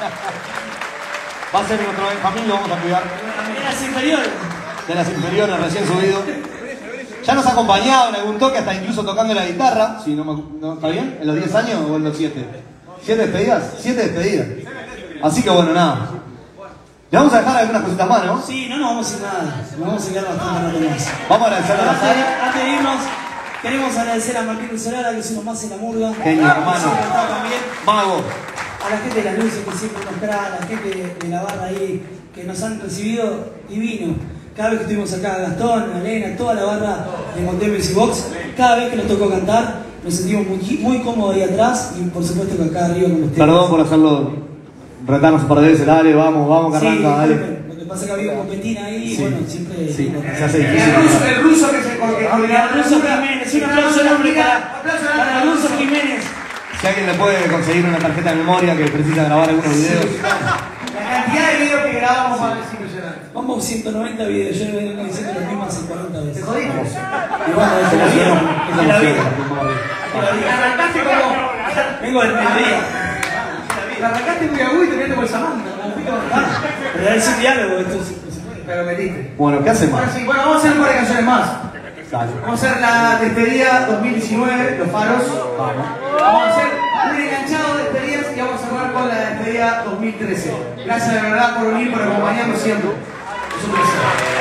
Va a ser nuestro Benjamín, lo vamos a cuidar. De las inferiores. De las inferiores, recién subido. Ya nos ha acompañado en algún toque, hasta incluso tocando la guitarra. Si no, me, no ¿está bien? ¿En los diez años o en los siete? ¿siete despedidas? siete despedidas. Así que bueno, nada. Le vamos a dejar algunas cositas más, ¿no? Sí, no nos vamos a ir nada. Nos vamos a quedar bastante rato más. Vamos a agradecerle a la Antes, sala. antes de irnos, queremos agradecer a Martín Solara, que es uno más en la murga. Genio, hermano. Que siempre está también. Mago. A la gente de las luces que siempre nos trae, a la gente de la barra ahí que nos han recibido divino. Cada vez que estuvimos acá, Gastón, Elena, toda la barra de Montevideo y Box, cada vez que nos tocó cantar, nos sentimos muy, muy cómodos ahí atrás y por supuesto que acá arriba con ustedes. Perdón por hacerlo, retarnos un par de veces. Dale, vamos, vamos, que Sí, arranca, dale. lo que pasa es que había un copetín ahí y Sí. bueno, siempre... Sí, bueno, se hace Y el difícil. ruso, el ruso que se porque el Ruso Jiménez, un aplauso enorme para, para el Ruso Jiménez. Si alguien le puede conseguir una tarjeta de memoria que precisa grabar algunos videos. La cantidad de videos que grabamos es impresionante. Vamos ciento noventa videos, yo vengo diciendo los mismos hace cuarenta veces. ¿Te jodimos? Y bueno, es la vida. Es la vida. Arrancaste como... Vengo del mediodía. Arrancaste muy agudo y terminaste con el Samantha. Pero es un diálogo, esto es imposible. Pero metiste. Bueno, ¿qué hacemos? Bueno, sí, bueno, vamos a hacer un par de canciones más. Dale. Vamos a hacer la despedida dos mil diecinueve, Los Faros. Vamos. Vamos a hacer un enganchado de despedidas y vamos a cerrar con la despedida dos mil trece. Gracias de verdad por venir, por acompañarnos siempre. Es un placer.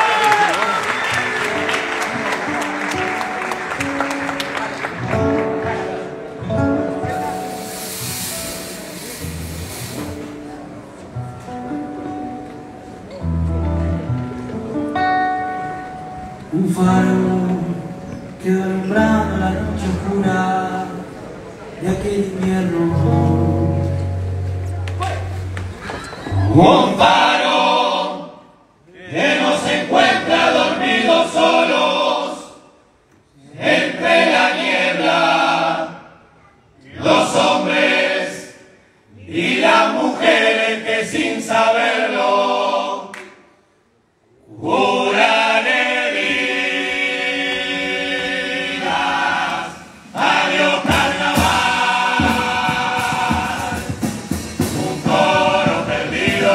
Un faro quedó alumbrando la noche oscura de aquel invierno. Un faro que nos encuentra dormidos solos entre la niebla, los hombres y las mujeres que sin saberlo curan heridas. Adiós carnaval, un coro perdido,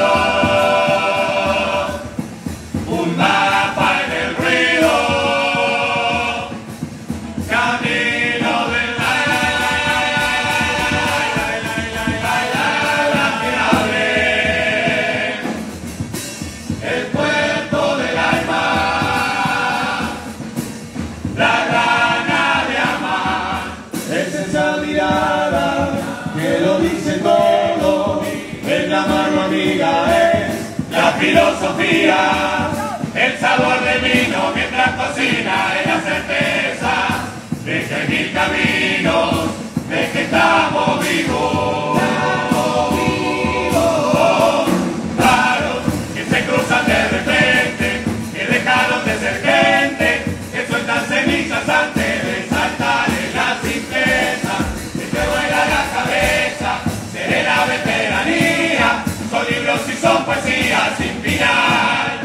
un mapa en el ruido, camino del el puerto del alma, la gana de amar, es esa mirada que lo dice todo, es la mano amiga, es la filosofía, el sabor del vino mientras cocina, es la certeza de que hay mil caminos, de que estamos vivos. Se cruzan de repente, que dejaron de ser gente, que sueltan semillas antes de saltar en la simpleza, que te vuela la cabeza, serena veteranía, son libros y son poesías sin final.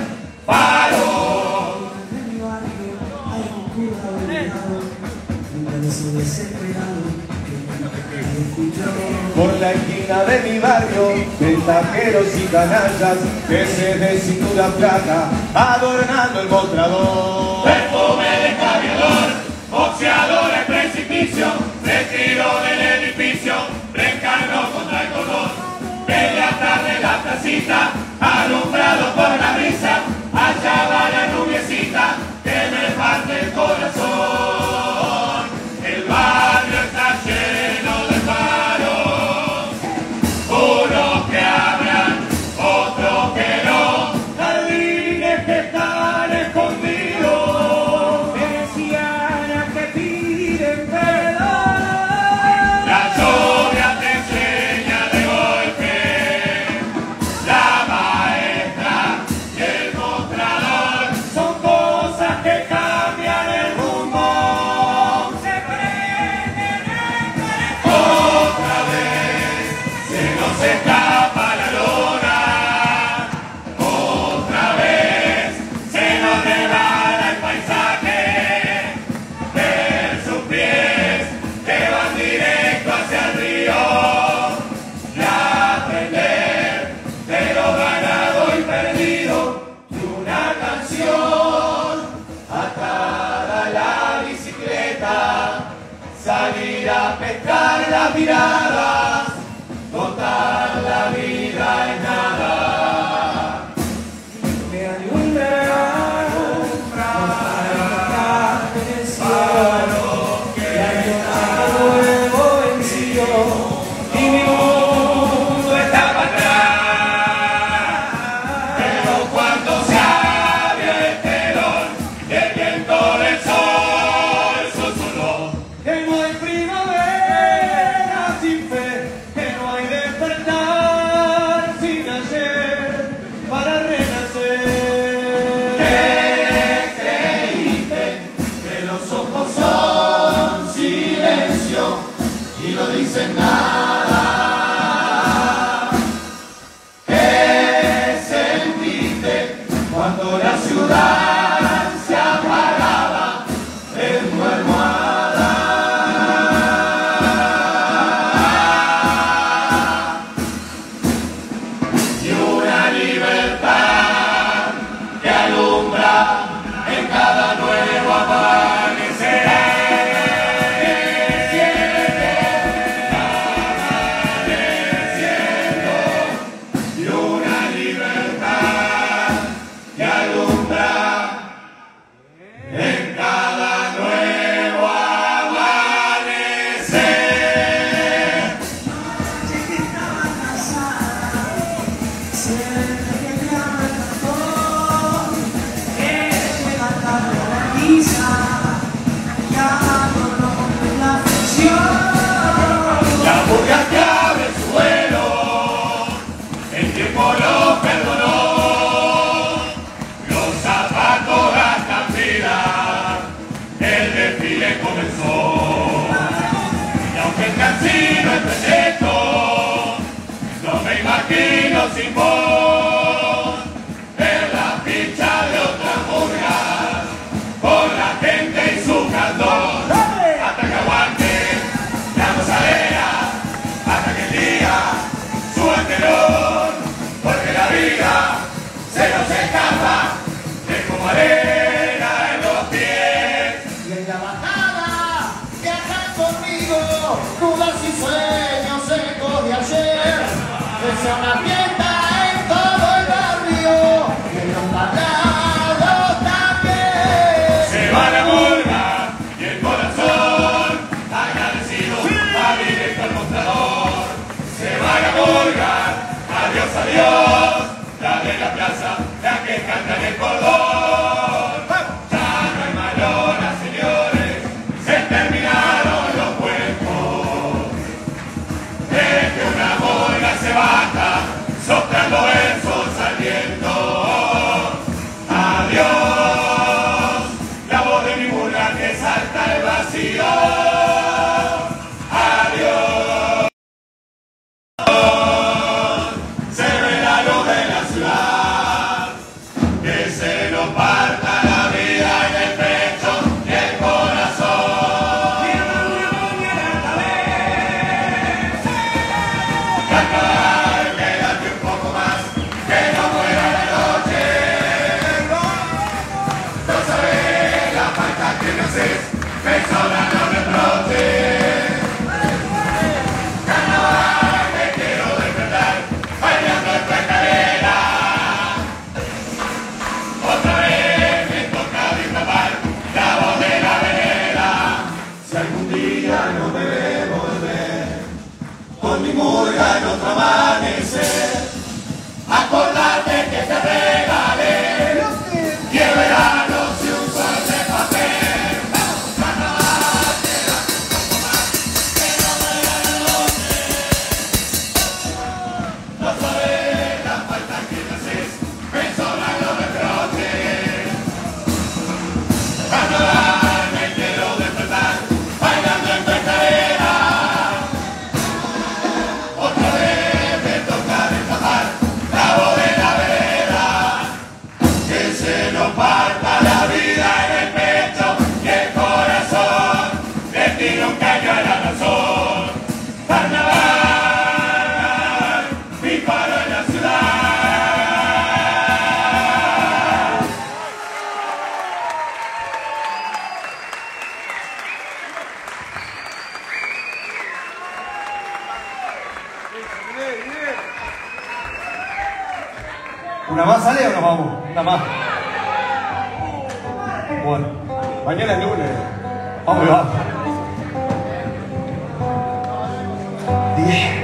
Faro. En mi barrio hay un cura obligado, un beso desesperado que nadie escuchó. Por la esquina de mi barrio, ventajeros y canallas, que se de cintura plata, adornando el mostrador. Perfume de caviador, boxeador en precipicio, retiro del edificio, reencarno contra el color. Media tarde la placita, alumbrado por la brisa, allá va la nubiecita que me parte el corazón. El barrio está lleno de faros, unos que abran, otros que no, jardines que están escondidos, persianas que piden perdón. La lluvia te enseña de golpe, la maestra y el mostrador son cosas que cambian el rumbo. Se prenden el corazón. Otra vez se nos escapa la luna, otra vez se nos regala el paisaje, ver sus pies que van directo hacia el río y aprender de lo ganado y perdido de una canción, atada a la bicicleta, salir a pescar las miradas, total la vida es nada. Me alumbra, el cielo, la llorada nuevo vencido, Y mi mundo está para atrás, pero cuando se abre el telón y el viento del sol susurró Que no hay primavera sin fe, que no hay despertar sin ayer para renacer. que creíste que los ojos son silencio y no dicen nada, que sentiste risa, llamándonos con la aflicción. La murga que abre su vuelo, el tiempo lo perdonó, los zapatos gastan vida, el desfile comenzó. Y aunque el cansino es proyecto, no me imagino sin vos, ver la ficha de otra murga, con la gente y su candor, hasta que aguante la gozadera, hasta que el día suba el telón, porque la vida se nos escapa, es como arena en los pies. Y en la bajada, viajan conmigo, dudas y sueños secos de ayer, que sea una fiesta en todo el barrio, y en los barrios también. Se va la murga y el corazón agradecido va directo al mostrador. Se va la murga, adiós, adiós, la de la plaza, la que canta en el cordón. Ya no hay malonas, señores, se terminaron los cuentos. Es que una murga se baja, soplando versos al viento. Adiós, la voz de mi murga que salta el vacío. Adiós, se ve la luz de la ciudad, que se nos parta la vida en el pecho y el corazón. Carnaval, quédate un poco más, que no muera la noche. No sabes la falta que me haces, persona no me reproches. Carnaval, me quiero despertar, bailando en tu escalera. Otra vez me toca destapar la voz de la vereda. Si algún día no me vemos volver, con mi murga en otro amanecer, acordate que te regalé diez veranos y un sol de papel. Carnaval, quédate un poco más, que no muera la noche. No sabes la falta que me haces, me sobran los reproches. Carnaval, me quiero despertar, bailando en tu escalera. Otra vez me toca destapar la voz de la vereda, que se nos parta la vida en el pecho y el corazón, le tiro un caño a la razón. Carnaval, disparo en la ciudad. ¿Una más sale o nos vamos? Una más. Bueno, Mañana es lunes. vamos que vamos. Diez.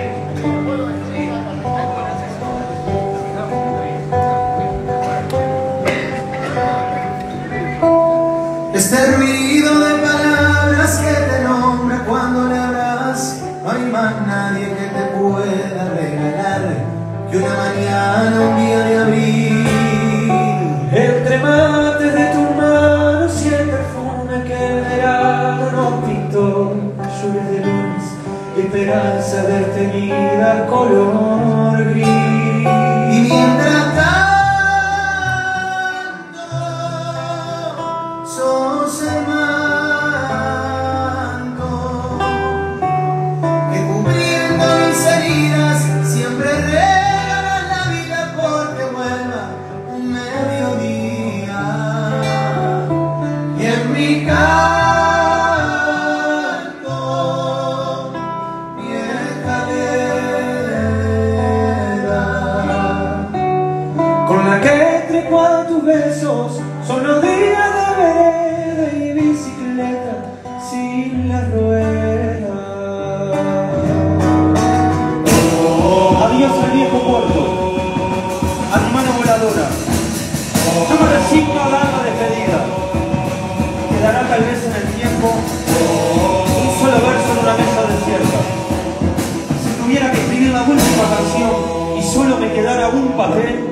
Este ruido de palabras que te nombra cuando le hablas, no hay más nadie que te pueda regalar que una mañana, un día de abril. Entre mates de tus manos y el perfume que el verano nos pintó, lluvias de luz y esperanza detenida color gris. Y mientras tanto sos el manto que cubriendo mis heridas siempre regalas la vida porque vuelva un mediodía. Y en mi canto mi escalera con la que trepo a tus besos, son los días de vereda y bicicleta sin la rueda. Adiós al viejo puerto, a tu mano voladora. Yo me resigno a dar la despedida. quedará tal vez en el tiempo un solo verso en una mesa desierta. Si tuviera que escribir la última canción y solo me quedara un papel,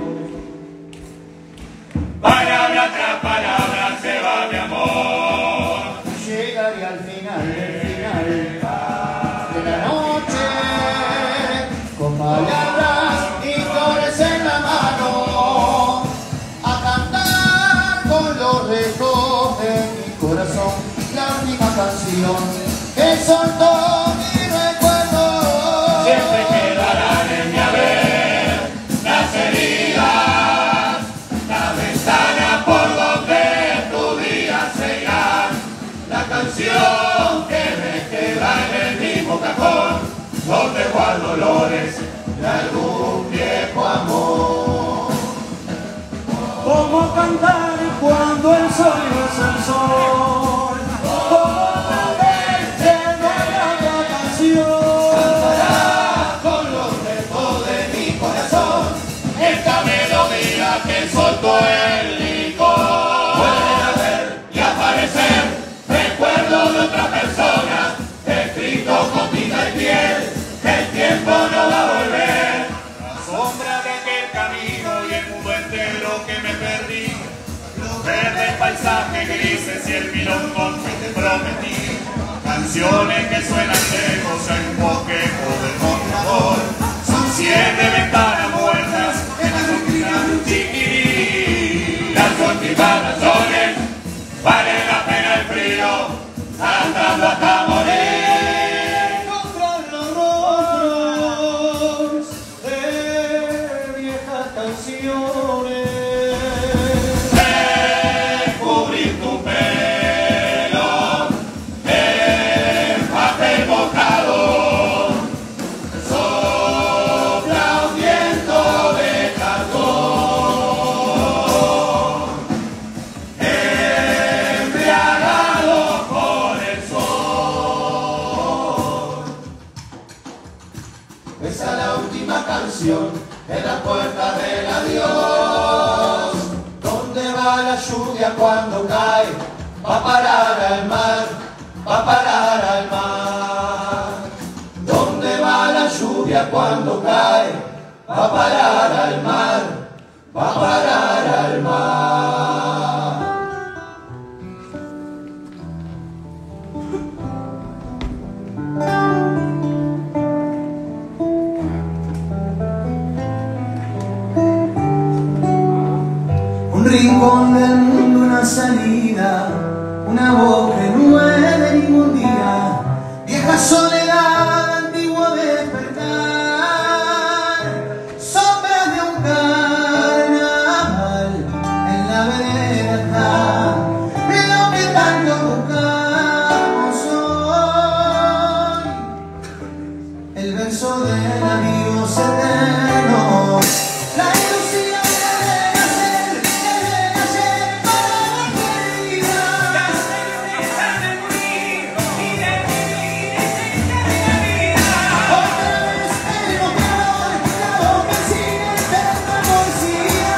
palabra tras palabra se va mi amor. Llegaré al final, al final de la noche, con palabras y flores en la mano, a cantar con los restos de mi corazón la última canción que soltó mi recuerdo. Siempre quedarán en mi haber las heridas, la ventana por donde tu día se irá, la canción que me queda en el mismo cajón, donde guardo dolores de algún viejo amor. ¿cómo cantar cuando el sol es el sol? ¿Cómo aprender siendo la canción? Cantará con los restos de mi corazón esta melodía que soltó el licor. Pueden haber y aparecer recuerdos de otra persona, escrito con tinta y piel, el tiempo no va a volver. La sombra de aquel camino y el mundo entero que me perdí, los verdes paisajes grises y el milongón que te prometí, canciones que suenan lejos en bosquejo del mostrador, son siete ventanas muertas en la cortina de un chiquirí. Las últimas razones vale la pena el frío, andando hasta morir. Contra los rostros de viejas canciones, Descubrir tu pelo en papel mojado, sopla un viento de cartón, embriagado por el sol. Esa es la última canción en la puerta del adiós. ¿Dónde va la lluvia cuando cae? Va a parar al mar, va a parar al mar. ¿Dónde va la lluvia cuando cae? Va a parar al mar, va a parar al mar. Un rincón del mundo, una salida, una voz que no mueve ningún día, vieja soledad, antiguo despertar, sombras de un carnaval en la vereda está, lo que tanto buscamos hoy, el verso del adiós eterno, la ilusión de renacer, de renacer para la querida. Otra vez el mostrador, la boca sin eterna poesía.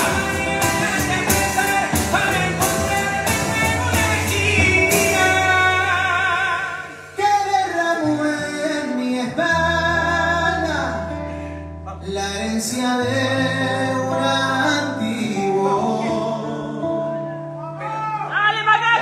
Que derramó en mi espalda la herencia de un antiguo. ¡Dale,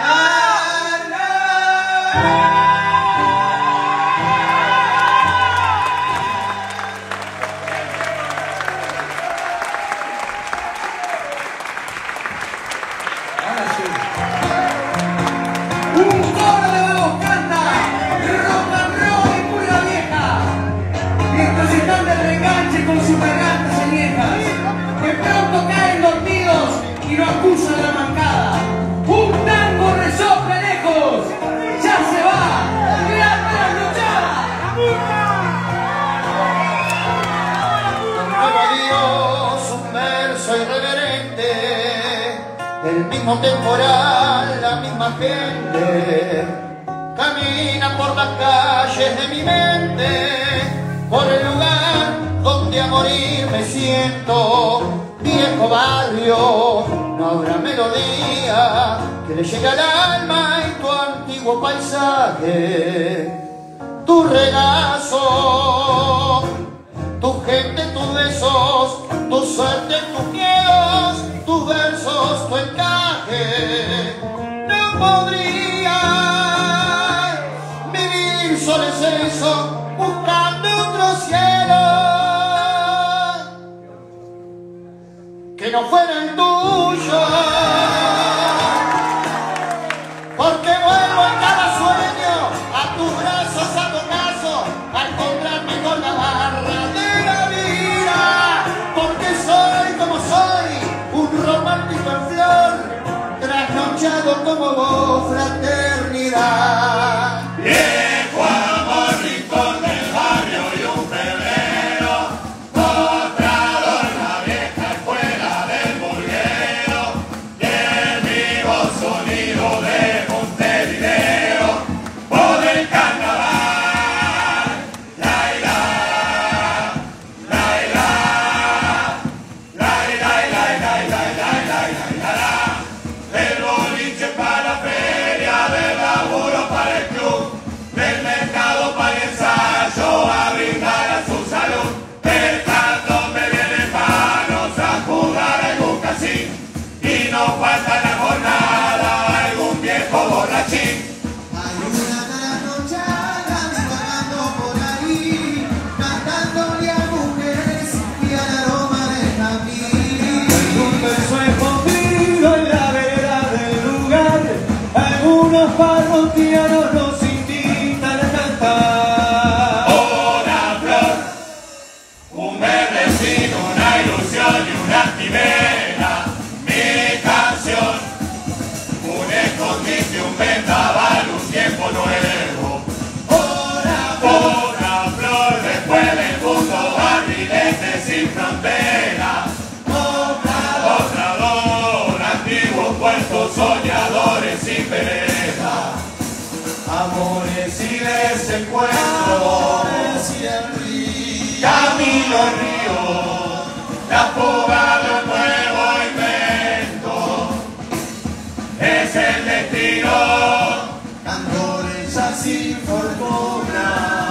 Un coro de vagos canta rock and roll y pura vieja, mientras están de reganche con sus gargantas añejas, que pronto caen dormidos y no acusan la mancada. Un tango resopla lejos, ya se va, gran trasnochada. Un nuevo adiós, un verso irreverente, el mismo temporal, la misma gente, camina por las calles de mi mente, por el lugar donde a morir me siento, viejo barrio, no habrá melodía que que le llega al alma en tu antiguo paisaje, tu regazo, tu gente, tus besos, tu suerte, tus miedos, tus versos, tu encaje. No podría vivir solo en eso, buscando otro cielo que no fuera el tuyo, porque vuelvo en cada sueño a tus brazos, a tu caso, a encontrarme con la barra de la vida, porque soy como soy, un romántico en flor, trasnochado como vos, fraternidad. Viejo amor, rincón del barrio y un febrero, mostrador, la vieja escuela del burguero, y el vivo sonido de Montevideo, por el carnaval, la ira, la ira, la ira, la ira, la ira, la ira, del boliche para la feria, del laburo para el club, del mercado para el ensayo, a brindar a su salud, del canto me vienen manos a jugar algún casín, y no falta en la jornada algún viejo borrachín. Hay una trasnochada divagando por ahí, cantándole a mujeres y al aroma de jazmín. Un beso escondido en la vereda del lugar, algunos parroquianos nos invitan a cantar. Una flor, un verdecino, una ilusión y una quimera, mi canción, un escondite, un vendaval, un tiempo nuevo. Una flor, una flor, después del mundo, barrilete sin frontera. Mostrador, antiguos puertos, soñadores sin vereda. Amores y desencuentros, camino al río, la fuga de un nuevo invento, es el destino, Cantores así fortuna,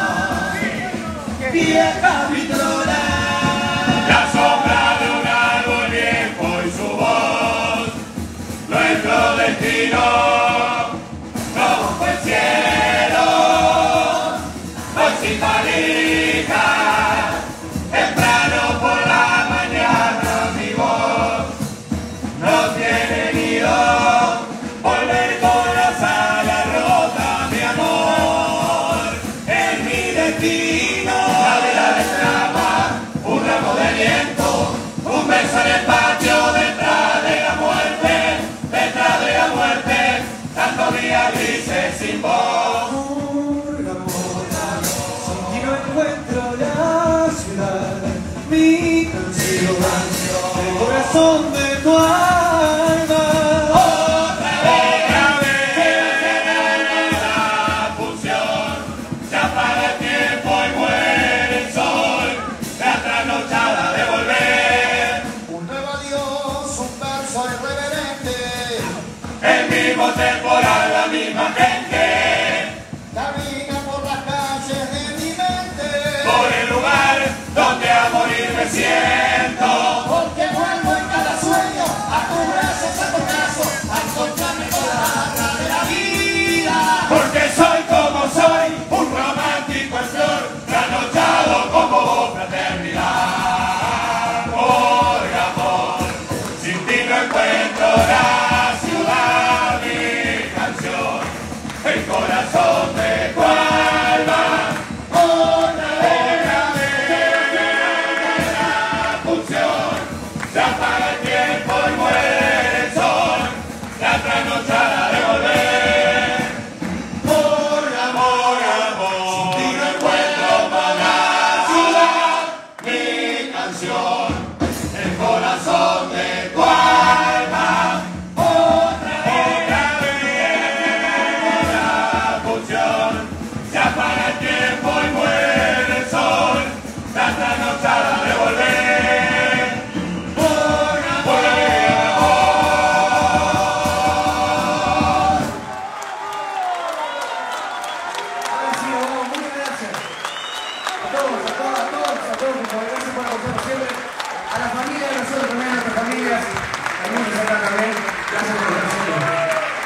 Vieja vitrola, la sombra de un árbol viejo y su voz, nuestro destino, no fue el cielo, hoy sin valija, temprano por la mañana mi voz, no tiene nido, volver con las alas rotas, mi amor, es mi destino, la vida destraba, un ramo de viento, un beso en el patio, detrás de la muerte, detrás de la muerte, tantos días grises sin voz. sin ti no encuentro la ciudad, mi canción, el corazón de tu alma. Otra vez la función, se apaga el tiempo y muere el sol, la trasnochada de volver, Un nuevo adiós, un verso irreverente, el mismo temporal, la misma gente, camina por las calles de mi mente, por el lugar donde a morir me siento. porque vuelvo en cada sueño a tus brazos, a tu caso, a encontrarme con la barra de la vida. Porque soy como soy, un romántico en flor, trasnochado como vos, fraternidad. Amor, amor, sin ti no encuentro la ciudad, mi canción, el corazón de tu alma. Otra vez la función.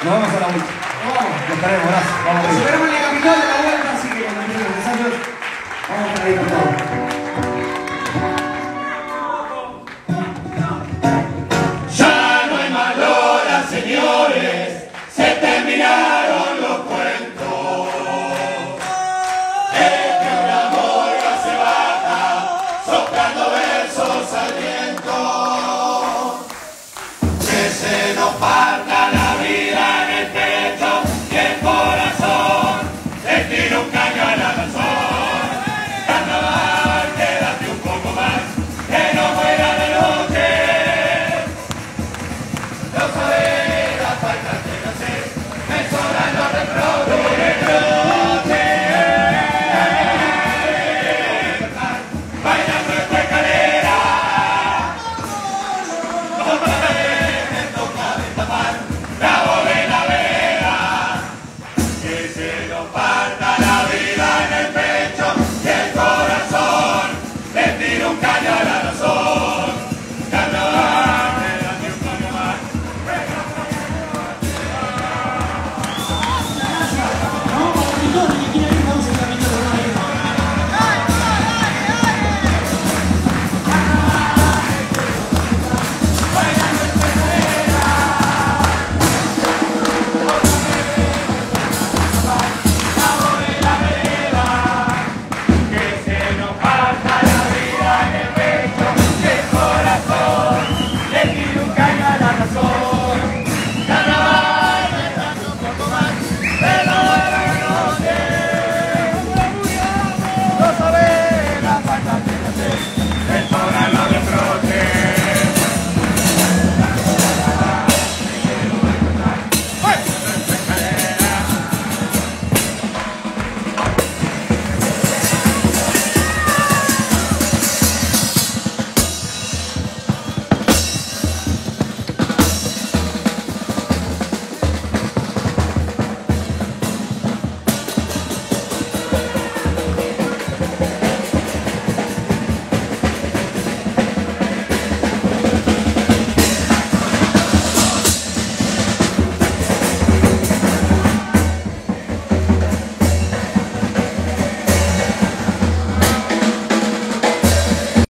Nos vemos a la vuelta. Nos estaremos, gracias. Vamos a Nos ir. veremos en el Capitolio a la vuelta, así que amigos, ensayos, vamos a ir con todo. Ya no hay más horas, señores, se terminaron.